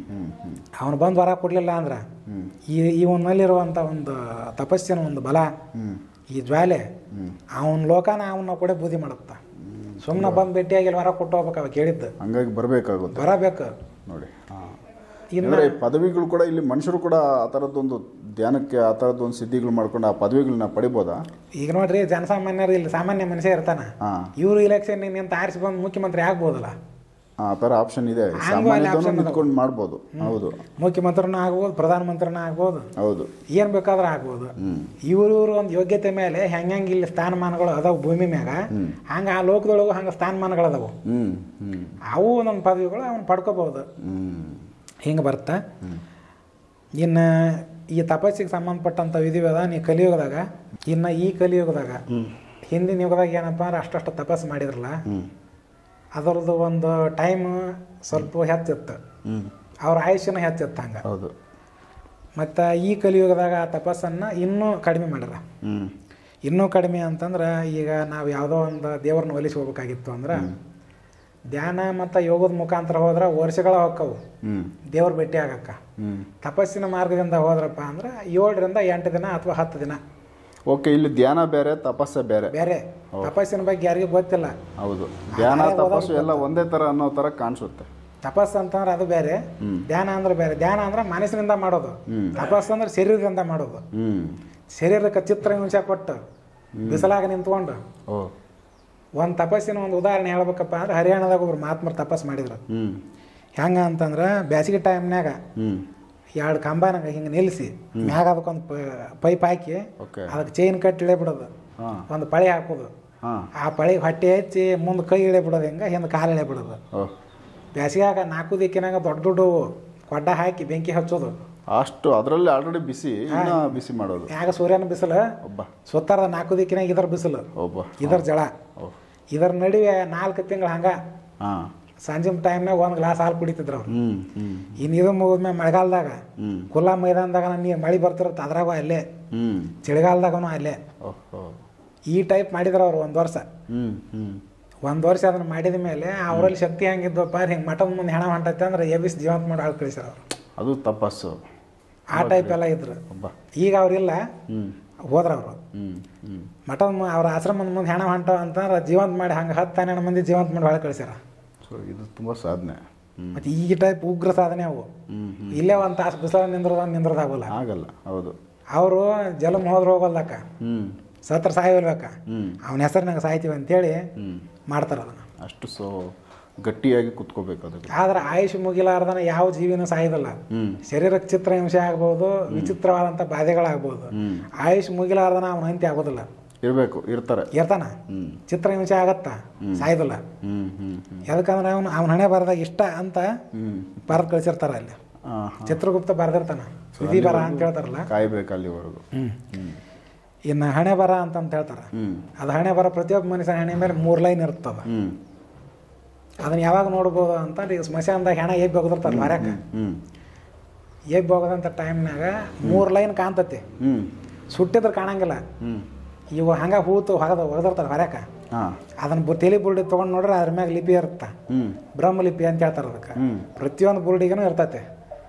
ಅವನು ಬಂದು ಹೊರ ಕೊಡಲಿಲ್ಲ ಅಂದ್ರೆ ಈ ಇವನಲ್ಲಿರುವಂಥ ಒಂದು ತಪಸ್ಸಿನ ಒಂದು ಬಲ ಈ ಜ್ವಾಲೆ ಅವನ ಲೋಕನ ಅವನ್ನ ಕೂಡ ಬೂದಿ ಮಾಡುತ್ತ. ಸುಮ್ಮನೆ ಬಂದು ಭೇಟಿಯಾಗಿ ಹೊರ ಕೊಟ್ಟು ಹೋಗ್ಬೇಕು ಅವ ಕೇಳಿದ್ದು. ಹಂಗಾಗಿ ಬರಬೇಕಾಗುತ್ತೆ, ಬರಬೇಕು ನೋಡಿ. ಇನ್ನು ಪದವಿಗಳು ಕೂಡ ಇಲ್ಲಿ ಮನುಷ್ಯರು ಕೂಡ ಆ ಥರದ್ದೊಂದು ಧ್ಯಾನಕ್ಕೆ ಆ ಥರದ್ದೊಂದು ಸಿದ್ಧಿಗಳು ಮಾಡ್ಕೊಂಡು ಆ ಪದವಿಗಳನ್ನ ಪಡಿಬೋದಾ? ಈಗ ನೋಡ್ರಿ ಜನಸಾಮಾನ್ಯರು ಇಲ್ಲಿ ಸಾಮಾನ್ಯ ಮನುಷ್ಯ ಇರ್ತಾನ, ಇವರು ಇಲೆಕ್ಷನ್ ನಿಂತ ಆರಿಸಿ ಬಂದು ಮುಖ್ಯಮಂತ್ರಿ ಆಗ್ಬೋದಲ್ಲ. ಆ ಥರ ಆಪ್ಷನ್ ಇದೆ, ನಿಂತ್ಕೊಂಡು ಮಾಡ್ಬೋದು. ಹೌದು, ಮುಖ್ಯಮಂತ್ರಿನೂ ಆಗ್ಬೋದು, ಪ್ರಧಾನಮಂತ್ರಿನೂ ಆಗ್ಬೋದು. ಹೌದು, ಏನ್ ಬೇಕಾದ್ರೂ ಆಗ್ಬೋದು. ಇವ್ರು ಇವ್ರು ಒಂದು ಯೋಗ್ಯತೆ ಮೇಲೆ ಹೆಂಗ ಇಲ್ಲಿ ಸ್ಥಾನಮಾನಗಳು ಅದಾವ ಭೂಮಿ ಮ್ಯಾಗ, ಹಂಗ ಆ ಲೋಕದೊಳಗು ಹಂಗ ಸ್ಥಾನಮಾನಗಳು ಅದಾವು. ಅವು ಒಂದೊಂದು ಪದವಿಗಳು ಅವನು ಪಡ್ಕೋಬಹುದು. ಹಿಂಗೆ ಬರ್ತಾ ಇನ್ನು ಈ ತಪಸ್ಸಿಗೆ ಸಂಬಂಧಪಟ್ಟಂಥ ವಿಧಿವೇದ ನೀ ಕಲಿಯುಗದಾಗ ಇನ್ನು ಈ ಕಲಿಯುಗದಾಗ ಹಿಂದಿನ ಯುಗದಾಗ ಏನಪ್ಪ ಅಂದ್ರೆ ಅಷ್ಟಷ್ಟು ತಪಸ್ಸು ಮಾಡಿದ್ರಲ್ಲ ಅದರದ್ದು ಒಂದು ಟೈಮ್ ಸ್ವಲ್ಪ ಹೆಚ್ಚಿತ್ತು, ಅವ್ರ ಆಯುಷ್ಯನ ಹೆಚ್ಚಿತ್ತು. ಹಂಗೆ ಹೌದು. ಮತ್ತು ಈ ಕಲಿಯುಗದಾಗ ಆ ತಪಸ್ಸನ್ನು ಇನ್ನೂ ಕಡಿಮೆ ಮಾಡ್ಯಾರ. ಇನ್ನೂ ಕಡಿಮೆ ಅಂತಂದ್ರೆ ಈಗ ನಾವು ಯಾವುದೋ ಒಂದು ದೇವ್ರನ್ನ ಒಲಿಸಿ ಹೋಗ್ಬೇಕಾಗಿತ್ತು ಅಂದ್ರೆ ಧ್ಯಾನ ಮತ್ತು ಯೋಗದ ಮುಖಾಂತರ ಹೋದ್ರೆ ವರ್ಷಗಳ ಹೋಕ್ಕವು ದೇವ್ರ ಭೇಟಿ ಆಗಕ್ಕ. ತಪಸ್ಸಿನ ಮಾರ್ಗದಿಂದ ಹೋದ್ರಪ್ಪ ಅಂದ್ರೆ ಏಳರಿಂದ ಎಂಟು ದಿನ ಅಥವಾ ಹತ್ತು ದಿನ. ಓಕೆ, ಇಲ್ಲಿ ಧ್ಯಾನ ಬೇರೆ ತಪಸ್ಸೆ ಬೇರೆ ಬೇರೆ. ತಪಸ್ಸಿನ ಬಗ್ಗೆ ಯಾರಿಗೂ ಗೊತ್ತಿಲ್ಲ. ಹೌದು, ಧ್ಯಾನ ತಪಸ್ಸು ಎಲ್ಲ ಒಂದೇ ತರ ಅನ್ನೋ ತರ ಕಾಣಿಸುತ್ತೆ. ತಪಸ್ಸು ಅಂತಂದ್ರೆ ಅದು ಬೇರೆ, ಧ್ಯಾನ ಅಂದ್ರೆ ಬೇರೆ. ಧ್ಯಾನ ಅಂದ್ರೆ ಮನಸ್ಸಿನಿಂದ ಮಾಡೋದು, ತಪಸ್ಸು ಅಂದ್ರೆ ಶರೀರದಿಂದ ಮಾಡೋದು. ಶರೀರಕ್ಕೆ ಚಿತ್ರ ಹಿಂಸೆ ಕೊಟ್ಟು ಬಿಸಿಲಾಗ ನಿಂತ್ಕೊಂಡು ಒಂದು ತಪಸ್ಸಿನ ಒಂದು ಉದಾಹರಣೆ ಹೇಳ್ಬೇಕಪ್ಪ ಅಂದ್ರೆ ಹರಿಯಾಣದಾಗ ಒಬ್ರು ಮಹಾತ್ಮರು ತಪಸ್ಸು ಮಾಡಿದ್ರು. ಹೆಂಗ ಅಂತಂದ್ರೆ ಬೇಸಿಗೆ ಟೈಮ್ನಾಗ ಎರಡು ಕಂಬನಾಗ ಹಿಂಗೆ ನಿಲ್ಲಿಸಿ ಮ್ಯಾಗ ಅದಕ್ಕೊಂದು ಪೈಪ್ ಹಾಕಿ ಅದಕ್ಕೆ ಚೈನ್ ಕಟ್ಟಿ ಇಳೆ ಬಿಡೋದು, ಒಂದು ಪಳೆ ಹಾಕೋದು, ಆ ಪಳೆಗೆ ಹೊಟ್ಟೆ ಹಚ್ಚಿ ಮುಂದೆ ಕೈ ಇಳೆ ಬಿಡೋದು, ಹಿಂಗೆ ಹಿಂದೆ ಕಾಲು ಇಳೆ ಬಿಡೋದು. ಬೇಸಿಗೆಯಾಗ ನಾಲ್ಕು ದಿಕ್ಕಿನಾಗ ದೊಡ್ಡ ದೊಡ್ಡ ಕೊಡ್ಡ ಹಾಕಿ ಬೆಂಕಿ ಹಚ್ಚೋದು. ಅಷ್ಟು ಅದರಲ್ಲಿ ಆಲ್ರೆಡಿ ಬಿಸಿ ಬಿಸಿ ಮಾಡೋದು. ಯಾಗ ಸೂರ್ಯನ ಬಿಸಿಲು ಸುತ್ತಾರದ ನಾಲ್ಕು ದಿಕ್ಕಿನಾಗ ಇದರ ಬಿಸಿಲು, ಇದರ ಜಳ, ಇದರ ನಡುವೆ ನಾಲ್ಕು ತಿಂಗಳು ಹಂಗ ಸಂಜೆ ಟೈಮ್ನಾಗ ಒಂದು ಗ್ಲಾಸ್ ಹಾಲು ಕುಡಿತಿದ್ರು ಅವ್ರು. ಇನ್ನು ಇದು ಮುಗಿದ್ಮೇಲೆ ಮಳೆಗಾಲದಾಗ ಕುಲ್ಲಾ ಮೈದಾನದಾಗ ನೀರು ಮಳೆ ಬರ್ತಿರತ್ತೆ ಅದ್ರಾಗ ಅಲ್ಲೇ, ಚಳಿಗಾಲದಾಗನು ಅಲ್ಲೇ. ಈ ಟೈಪ್ ಮಾಡಿದ್ರು ಅವ್ರು ಒಂದು ವರ್ಷ. ಒಂದು ವರ್ಷ ಅದನ್ನ ಮಾಡಿದ ಮೇಲೆ ಅವರಲ್ಲಿ ಶಕ್ತಿ ಹೆಂಗಿದ್ವಪ್ಪ ಹಿಂಗೆ ಮಠದ ಮುಂದೆ ಹೆಣ ಹೊಂಟೈತೆ ಅಂದ್ರೆ ಎಬ್ಬಿಸಿ ಜೀವಂತ ಮಾಡಿ ಹಾಳು ಕಳಿಸ್ಯಾರ ಅವರು. ಅದು ತಪಸ್ಸು ಆ ಟೈಪ್ ಎಲ್ಲ ಇದ್ರು. ಈಗ ಅವ್ರಿಲ್ಲ, ಹೋದ್ರ ಅವರು ಮಠದ ಅವ್ರ ಆಶ್ರಮದ ಮುಂದೆ ಹೆಣ ಹೊಂಟ ಅಂತಂದ್ರೆ ಜೀವಂತ ಮಾಡಿ ಹಂಗೆ ಹತ್ತು ಹನ್ನೆರಡು ಮಂದಿ ಜೀವಂತ ಮಾಡಿ ಹಾಳು ಕಳಿಸ್ಯಾರ. ಇದು ತುಂಬಾ ಸಾಧನೆ. ಮತ್ತೆ ಈ ಟೈಪ್ ಉಗ್ರ ಸಾಧನೆ ಅವು. ಇಲ್ಲೇ ಒಂದು ತಾಸು ಬಿಸಿಲ ನಿಂದ್ರದ ನಿಂದ್ರದಾಗಲ್ಲ ಆಗಲ್ಲ. ಹೌದು, ಅವರು ಜಲಮ್ ಹೋದ್ರೆ ಹೋಗಲ್ಲಕ್ಕ, ಹ್ಞೂ ಸತ್ರ ಸಾಯಿಲ್ಬೇಕ, ಹ್ಞೂ ಅವನ ಹೆಸರಿನಾಗ ಸಾಯ್ತೀವಿ ಅಂತೇಳಿ ಹ್ಞೂ ಮಾಡ್ತಾರೆ ಅದನ್ನು. ಅಷ್ಟು ಸೊ ಗಟ್ಟಿಯಾಗಿ ಕುತ್ಕೋಬೇಕು ಅದಕ್ಕೆ. ಆದ್ರೆ ಆಯುಷ್ ಮುಗಿಲಾರ್ದನ ಯಾವ ಜೀವಿನೂ ಸಾಯೋದಿಲ್ಲ. ಹ್ಞೂ ಶರೀರಕ್ಕೆ ಚಿತ್ರಹಿಂಸೆ ಆಗ್ಬೋದು, ವಿಚಿತ್ರವಾದಂಥ ಬಾಧೆಗಳಾಗ್ಬೋದು. ಹ್ಞೂ ಆಯುಷ್ ಮುಗಿಲಾರ್ದನ ಅವನ ಅಂತ್ಯ ಆಗೋದಿಲ್ಲ. ಇರಬೇಕು, ಇರ್ತಾರೆ, ಇರ್ತಾನ. ಹ್ಞೂ ಚಿತ್ರಹಿಂಸೆ ಆಗತ್ತಾ, ಸಾಯ್ದಿಲ್ಲ. ಹ್ಞೂ ಹ್ಞೂ ಹ್ಞೂ ಯಾಕಂದ್ರೆ ಅವನು ಅವನ ಹಣೆ ಬರದಾಗ ಇಷ್ಟ ಅಂತ ಹ್ಞೂ ಬರೆದು ಕಳಿಸಿರ್ತಾರ ಅಲ್ಲಿ. ಹಾಂ ಹಾಂ ಚಿತ್ರಗುಪ್ತ ಬರೆದಿರ್ತಾನ, ವಿಧಿ ಬರ ಅಂತ ಹೇಳ್ತಾರಲ್ಲ. ಕಾಯ್ಬೇಕು ಅಲ್ಲಿವರೆಗೂ. ಹ್ಞೂ ಹ್ಞೂ ಇನ್ನು ಹಣೆ ಬರ ಅಂತಂತ ಹೇಳ್ತಾರೆ. ಹ್ಞೂ ಅದು ಹಣೆ ಬರ ಪ್ರತಿಯೊಬ್ಬ ಮನುಷ್ಯನ ಹಣೆ ಮೇಲೆ ಮೂರು ಲೈನ್ ಇರ್ತದ. ಹ್ಞೂ ಅದನ್ನ ಯಾವಾಗ ನೋಡ್ಬೋದು ಅಂತಂದ್ರೆ ಈಗ ಸ್ಮಶಾನದಾಗ ಹೆಣ ಎಬ್ಬಿ ಹೋಗದಿರ್ತಾರಲ್ಲ ಹೊರಕ, ಹ್ಞೂ ಎಬ್ಬಿ ಹೋಗೋದಂಥ ಟೈಮ್ನಾಗ ಮೂರು ಲೈನ್ ಕಾಣ್ತತಿ. ಹ್ಞೂ ಸುಟ್ಟಿದ್ರೆ ಕಾಣಂಗಿಲ್ಲ. ಹ್ಞೂ ಇವು ಹಂಗೆ ಹೂತು ಹೊಗದ ಒಗದಿರ್ತಾರೆ ಹೊರಕ. ಹಾಂ ಅದನ್ನ ತಲೆ ಬುರುಡಿ ತೊಗೊಂಡು ನೋಡ್ರೆ ಅದ್ರ ಮ್ಯಾಗ ಲಿಪಿ ಇರುತ್ತೆ, ಹ್ಞೂ ಬ್ರಹ್ಮ ಲಿಪಿ ಅಂತ ಹೇಳ್ತಾರೆ ಅದಕ್ಕೆ. ಹ್ಞೂ ಪ್ರತಿಯೊಂದು ಬುರುಡಿಗೂ ಇರ್ತೈತೆ.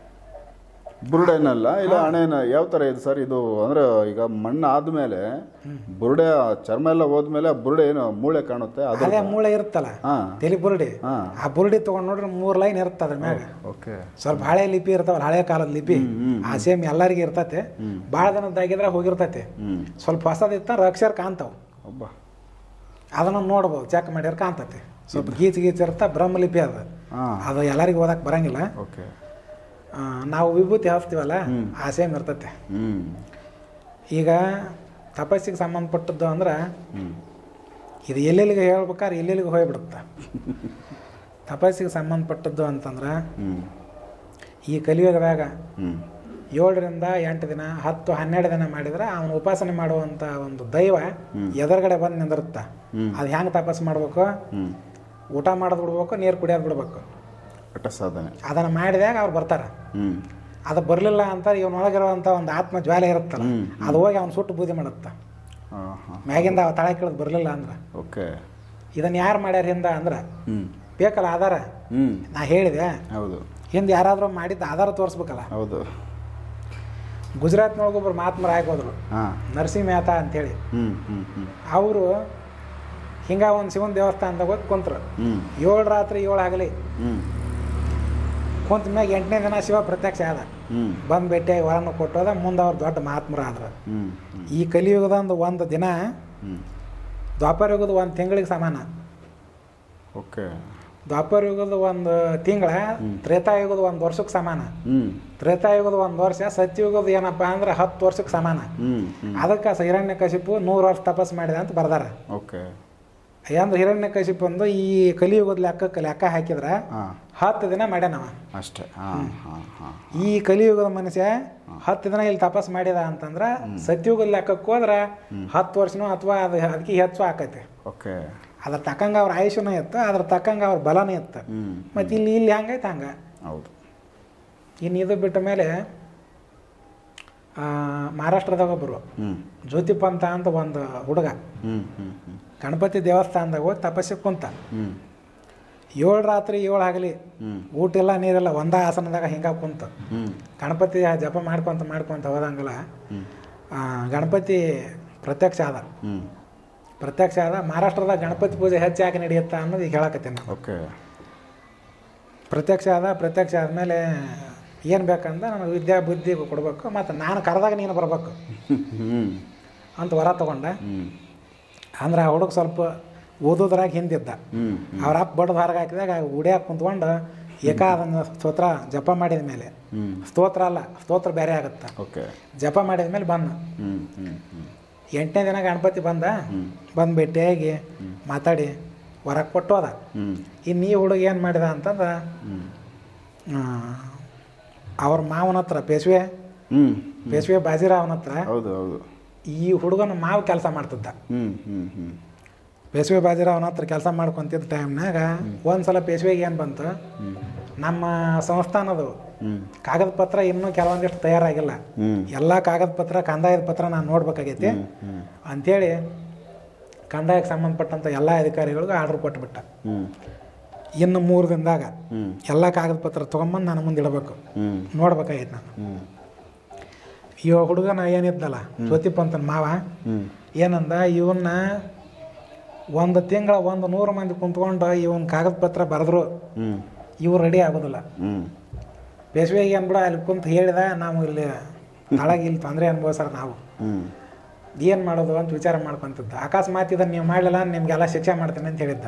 ಬುರುಡೆನಲ್ಲ, ಇಲ್ಲ ಹಣೆನ ಯಾವ ಥರ ಇದು ಸರ್? ಇದು ಅಂದರೆ ಈಗ ಮಣ್ಣು ಆದಮೇಲೆ ಬುರುಡೆ ಚರ್ಮ ಎಲ್ಲ ಹೋದ್ಮೇಲೆ ಬುರುಡೆ ಏನು ಮೂಳೆ ಕಾಣುತ್ತೆ, ಅದು ಅದೇ ಮೂಳೆ ಇರುತ್ತಲ್ಲ ಹಾಂ ತಲೆ ಬುರುಡಿ, ಹಾಂ ಆ ಬುರುಡಿ ತೊಗೊಂಡು ನೋಡ್ರೆ ಮೂರು ಲೈನ್ ಇರುತ್ತೆ ಅದ್ರ ಮ್ಯಾಗ. ಓಕೆ. ಸ್ವಲ್ಪ ಹಳೆ ಲಿಪಿ ಇರ್ತಾವಲ್ಲ, ಹಳೆ ಕಾಲದ ಲಿಪಿ, ಆ ಸೇಮ್ ಎಲ್ಲರಿಗೂ ಇರ್ತೈತೆ. ಭಾಳ ದಿನದಾಗಿದ್ರೆ ಹೋಗಿರ್ತೈತೆ. ಹ್ಞೂ ಸ್ವಲ್ಪ ಹೊಸದಿತ್ತ ಅಕ್ಷರ ಕಾಣ್ತಾವ, ಒಬ್ಬ ಅದನ್ನು ನೋಡ್ಬೋದು, ಚೆಕ್ ಮಾಡಿದ್ರೆ ಕಾಣ್ತೈತೆ. ಸ್ವಲ್ಪ ಗೀಚ್ ಗೀಚ್ ಇರ್ತಾ ಬ್ರಹ್ಮಲಿಪಿ ಅದು. ಹಾಂ ಅದು ಎಲ್ಲರಿಗೂ ಓದಕ್ಕೆ ಬರಂಗಿಲ್ಲ. ಓಕೆ. ನಾವು ವಿಭೂತಿ ಹಾಕ್ತೀವಲ್ಲ, ಆ ಸೇಮ್ ಇರ್ತೈತೆ. ಹ್ಞೂ ಈಗ ತಪಸ್ಸಿಗೆ ಸಂಬಂಧಪಟ್ಟದ್ದು ಅಂದ್ರೆ ಹ್ಞೂ ಇದು ಎಲ್ಲೆಲ್ಲಿಗೆ ಹೇಳ್ಬೇಕಾದ್ರೆ ಎಲ್ಲೆಲ್ಲಿಗೆ ಹೋಗ್ಬಿಡುತ್ತೆ. ತಪಸ್ಸಿಗೆ ಸಂಬಂಧಪಟ್ಟದ್ದು ಅಂತಂದ್ರೆ ಹ್ಞೂ ಈ ಕಲಿಯುಗದಾಗ ಹ್ಞೂ ಏಳರಿಂದ ಎಂಟು ದಿನ ಹತ್ತು ಹನ್ನೆರಡು ದಿನ ಮಾಡಿದ್ರೆ ಅವನು ಉಪಾಸನೆ ಮಾಡುವಂಥ ಒಂದು ದೈವ ಎದುರುಗಡೆ ಬಂದು ನಿಂದಿರುತ್ತೆ. ಅದು ಹೆಂಗೆ ತಪಸ್ಸು ಮಾಡ್ಬೇಕು? ಹ್ಞೂ ಊಟ ಮಾಡೋದು ಬಿಡ್ಬೇಕು, ನೀರು ಕುಡಿಯೋದು ಬಿಡ್ಬೇಕು. ಹಠ ಸಾಧನೆ ಅದನ್ನು ಮಾಡಿದಾಗ ಅವ್ರು ಬರ್ತಾರೆ. ಹ್ಞೂ ಅದು ಬರಲಿಲ್ಲ ಅಂತ ಇವನೊಳಗಿರುವಂಥ ಒಂದು ಆತ್ಮ ಜ್ವಾಲೆ ಇರುತ್ತಲ್ಲ, ಅದು ಹೋಗಿ ಅವ್ನು ಸುಟ್ಟು ಬೂದಿ ಮಾಡುತ್ತೆ. ಹಾಂ ಹಾಂ ಮ್ಯಾಗಿಂದ ಅವ ತಳ ಕೇಳೋದು ಬರಲಿಲ್ಲ ಅಂದ್ರೆ. ಓಕೆ. ಇದನ್ನು ಯಾರು ಮಾಡ್ಯಾರ ಹಿಂದ ಅಂದ್ರೆ ಹ್ಞೂ ಬೇಕಲ್ಲ ಆಧಾರ. ಹ್ಞೂ ನಾ ಹೇಳಿದೆ ಹೌದು, ಹಿಂದೆ ಯಾರಾದರೂ ಮಾಡಿದ್ದ ಆಧಾರ ತೋರಿಸ್ಬೇಕಲ್ಲ. ಹೌದು. ಗುಜರಾತ್ನೊಳಗೊಬ್ರು ಮಹಾತ್ಮರು ಆಗೋದ್ರು, ಹಾಂ ನರಸಿಂಹ ಮೆಹ್ತಾ ಅಂತೇಳಿ. ಹ್ಞೂ ಹ್ಞೂ ಹ್ಞೂ ಅವರು ಹಿಂಗ ಒಂದು ಶಿವನ ದೇವಸ್ಥಾನದಾಗ ಹೋಗಿ ಕುಂತ್ರು. ಹ್ಞೂ ಏಳು ರಾತ್ರಿ ಏಳು ಆಗಲಿ ಹ್ಞೂ ಕುಂತ ಮ್ಯಾಗ ಎಂಟನೇ ದಿನ ಶಿವ ಪ್ರತ್ಯಕ್ಷ ಆದ. ಹ್ಞೂ ಬಂದು ಭೇಟಿಯಾಗಿ ವರನ್ನು ಕೊಟ್ಟೋದ. ಮುಂದೆ ಅವ್ರು ದೊಡ್ಡ ಮಹಾತ್ಮರು ಆದ್ರು. ಹ್ಞೂ ಈ ಕಲಿಯುಗದಂದು ಒಂದು ದಿನ ಹ್ಞೂ ದ್ವಾಪರ ಯುಗದ ಒಂದು ತಿಂಗಳಿಗೆ ಸಮಾನ. ಓಕೆ. ದ್ವಾಪರ ಯುಗದ ಒಂದು ತಿಂಗಳ ತ್ರೇತಾಯುಗದ ಒಂದು ವರ್ಷಕ್ಕೆ ಸಮಾನ. ಹ್ಞೂ ತ್ರೇತಾಯುಗದ ಒಂದು ವರ್ಷ ಸತ್ಯಯುಗದ ಏನಪ್ಪ ಅಂದ್ರೆ ಹತ್ತು ವರ್ಷಕ್ಕೆ ಸಮಾನ. ಹ್ಞೂ ಹ್ಞೂ ಅದಕ್ಕೆ ಹಿರಣ್ಯಕಶಿಪು ನೂರು ವರ್ಷ ತಪಸ್ಸು ಮಾಡಿದ ಅಂತ ಬರ್ದಾರ. ಓಕೆ. ಅಂದ್ರೆ ಹಿರಣ್ಯಕಶಿಪು ಒಂದು ಈ ಕಲಿಯುಗದ ಲೆಕ್ಕಕ್ಕೆ ಲೆಕ್ಕ ಹಾಕಿದ್ರೆ ಹಾಂ ಹತ್ತು ದಿನ ಮಾಡ್ಯಾನವ ಅಷ್ಟೇ. ಹಾಂ ಹಾಂ ಹಾಂ ಈ ಕಲಿಯುಗದ ಮನುಷ್ಯ ಹತ್ತು ದಿನ ಇಲ್ಲಿ ತಪಸ್ ಮಾಡಿದ ಅಂತಂದ್ರೆ ಸತ್ಯುಗದ ಲೆಕ್ಕಕ್ಕೆ ಹೋದ್ರೆ ಹತ್ತು ವರ್ಷನೂ ಅಥವಾ ಅದು ಅದಕ್ಕೆ ಹೆಚ್ಚು ಆಕೈತೆ. ಓಕೆ. ಅದ್ರ ತಕ್ಕಂಗೆ ಅವ್ರ ಆಯುಷ್ಯನೂ ಇತ್ತು, ಅದ್ರ ತಕ್ಕಂಗೆ ಅವ್ರ ಬಲನೂ ಇತ್ತು. ಹ್ಞೂ ಮತ್ತು ಇಲ್ಲಿ ಇಲ್ಲಿ ಹಂಗೈತೆ ಹಂಗೆ. ಹೌದು. ಇನ್ನು ಇದು ಬಿಟ್ಟ ಮೇಲೆ ಮಹಾರಾಷ್ಟ್ರದಾಗ ಒಬ್ಬರು ಹ್ಞೂ ಜ್ಯೋತಿ ಪಂತ ಅಂತ ಒಂದು ಹುಡುಗ ಹ್ಞೂ ಹ್ಞೂ ಹ್ಞೂ ಗಣಪತಿ ದೇವಸ್ಥಾನದಾಗ ಹೋಗಿ ತಪಸ್ಸಿಗೆ ಕುಂತ. ಹ್ಞೂ ಏಳು ರಾತ್ರಿ ಏಳು ಆಗಲಿ ಹ್ಞೂ ಊಟ ಇಲ್ಲ ನೀರಿಲ್ಲ ಒಂದೇ ಆಸನದಾಗ ಹಿಂಗೆ ಕುಂತ ಹ್ಞೂ ಗಣಪತಿ ಜಪ ಮಾಡ್ಕೊತ ಮಾಡ್ಕೊತ ಹೋದಂಗಲ್ಲ ಹ್ಞೂ ಗಣಪತಿ ಪ್ರತ್ಯಕ್ಷ ಆದ. ಹ್ಞೂ ಪ್ರತ್ಯಕ್ಷ ಆದ. ಮಹಾರಾಷ್ಟ್ರದಾಗ ಗಣಪತಿ ಪೂಜೆ ಹೆಚ್ಚಾಗಿ ನಡೆಯುತ್ತಾ ಅನ್ನೋದು ಈಗ ಹೇಳಕತ್ತೀನಿ ನಾನು. ಓಕೆ. ಪ್ರತ್ಯಕ್ಷ ಆದ. ಪ್ರತ್ಯಕ್ಷ ಆದಮೇಲೆ ಏನು ಬೇಕಂದ ನನಗೆ ವಿದ್ಯಾ ಬುದ್ಧಿ ಕೊಡ್ಬೇಕು, ಮತ್ತು ನಾನು ಕರೆದಾಗ ನೀನು ಬರ್ಬೇಕು ಹ್ಞೂ ಅಂತ ವರ ತೊಗೊಂಡ. ಹ್ಞೂ ಅಂದ್ರೆ ಆ ಹುಡುಗ ಸ್ವಲ್ಪ ಓದೋದ್ರಾಗ ಹಿಂದಿದ್ದ. ಹ್ಞೂ ಅವ್ರ ಅಪ್ಪ ಬಡ್ದು ಹೊರಗೆ ಹಾಕಿದಾಗ ಉಡಿಯಾಗ ಕುಂತ್ಕೊಂಡು ಏಕಾದನ ಸ್ತೋತ್ರ ಜಪ ಮಾಡಿದ ಮೇಲೆ, ಹ್ಞೂ ಸ್ತೋತ್ರ ಅಲ್ಲ ಸ್ತೋತ್ರ ಬೇರೆ ಆಗುತ್ತೆ, ಓಕೆ. ಜಪ ಮಾಡಿದ ಮೇಲೆ ಬಂದ. ಹ್ಞೂ ಹ್ಞೂ ಹ್ಞೂ ಎಂಟನೇ ದಿನ ಗಣಪತಿ ಬಂದ. ಬಂದು ಭೇಟಿಯಾಗಿ ಮಾತಾಡಿ ಹೊರಗೆ ಕೊಟ್ಟು ಹೋದ. ಹ್ಞೂ ಇನ್ನು ಈ ಹುಡುಗ ಏನು ಮಾಡಿದ ಅಂತಂದ್ರೆ ಹ್ಞೂ ಅವ್ರ ಮಾವನ ಹತ್ರ ಪೇಶ್ವೆ ಹ್ಞೂ ಪೇಶ್ವೆ ಬಾಜಿರಾವನ ಹತ್ರ ಹೌದು ಹೌದು ಈ ಹುಡುಗನ ಮಾವು ಕೆಲಸ ಮಾಡ್ತಿದ್ದ. ಹ್ಞೂ ಹ್ಞೂ ಹ್ಞೂ ಪೇಶ್ವೆ ಬಾಜಿರಾವನ ಹತ್ರ ಕೆಲಸ ಮಾಡ್ಕೊತಿದ್ದ ಟೈಮ್ನಾಗ ಒಂದು ಸಲ ಪೇಶ್ವೆಗೆ ಏನು ಬಂತು, ನಮ್ಮ ಸಂಸ್ಥಾನದು ಹ್ಞೂ ಕಾಗದ ಪತ್ರ ಇನ್ನೂ ಕೆಲವೊಂದಿಷ್ಟು ತಯಾರಾಗಿಲ್ಲ, ಹ್ಞೂ ಎಲ್ಲ ಕಾಗದ ಪತ್ರ ಕಂದಾಯದ ಪತ್ರ ನಾನು ನೋಡ್ಬೇಕಾಗೈತಿ ಹ್ಞೂ ಅಂಥೇಳಿ ಕಂದಾಯಕ್ಕೆ ಸಂಬಂಧಪಟ್ಟಂಥ ಎಲ್ಲ ಅಧಿಕಾರಿಗಳಿಗೂ ಆರ್ಡ್ರ್ ಕೊಟ್ಬಿಟ್ಟ. ಹ್ಞೂ ಇನ್ನು ಮೂರು ದಿನದಾಗ ಹ್ಞೂ ಎಲ್ಲ ಕಾಗದ ಪತ್ರ ತೊಗೊಂಬಂದು ನಾನು ಮುಂದೆ ಇಡಬೇಕು, ಹ್ಞೂ ನೋಡ್ಬೇಕಾಗೈತೆ ನಾನು. ಹ್ಞೂ ಈ ಹುಡುಗನ ಏನಿದ್ದಲ್ಲ ಜ್ಯೋತಿಪಂತನ ಮಾವ ಹ್ಞೂ ಏನಂದ, ಇವನ್ನ ಒಂದು ತಿಂಗಳ ಒಂದು ನೂರು ಮಂದಿ ಕುಂತ್ಕೊಂಡು ಇವನ್ ಕಾಗದ ಪತ್ರ ಬರೆದ್ರು ಹ್ಞೂ ಇವ್ರು ರೆಡಿ ಆಗೋದಿಲ್ಲ. ಹ್ಞೂ ಬೇಸಿಗೆಗೆ ಏನ್ಬಿಡ ಅಲ್ಲಿ ಕುಂತು ಹೇಳಿದ, ನಾವು ಇಲ್ಲಿ ತಳಗೆ ಇಲ್ಲಿ ತೊಂದರೆ ಅನುಭವಿಸ್ರ ನಾವು ಏನು ಮಾಡೋದು ಅಂತ ವಿಚಾರ ಮಾಡ್ಕೊಂತಿದ್ದ. ಅಕಸ್ಮಾತ್ ಇದನ್ನು ನೀವು ಮಾಡಲಿಲ್ಲ ನಿಮಗೆಲ್ಲ ಶಿಕ್ಷೆ ಮಾಡ್ತೇನೆ ಅಂತ ಹೇಳಿದ್ದ.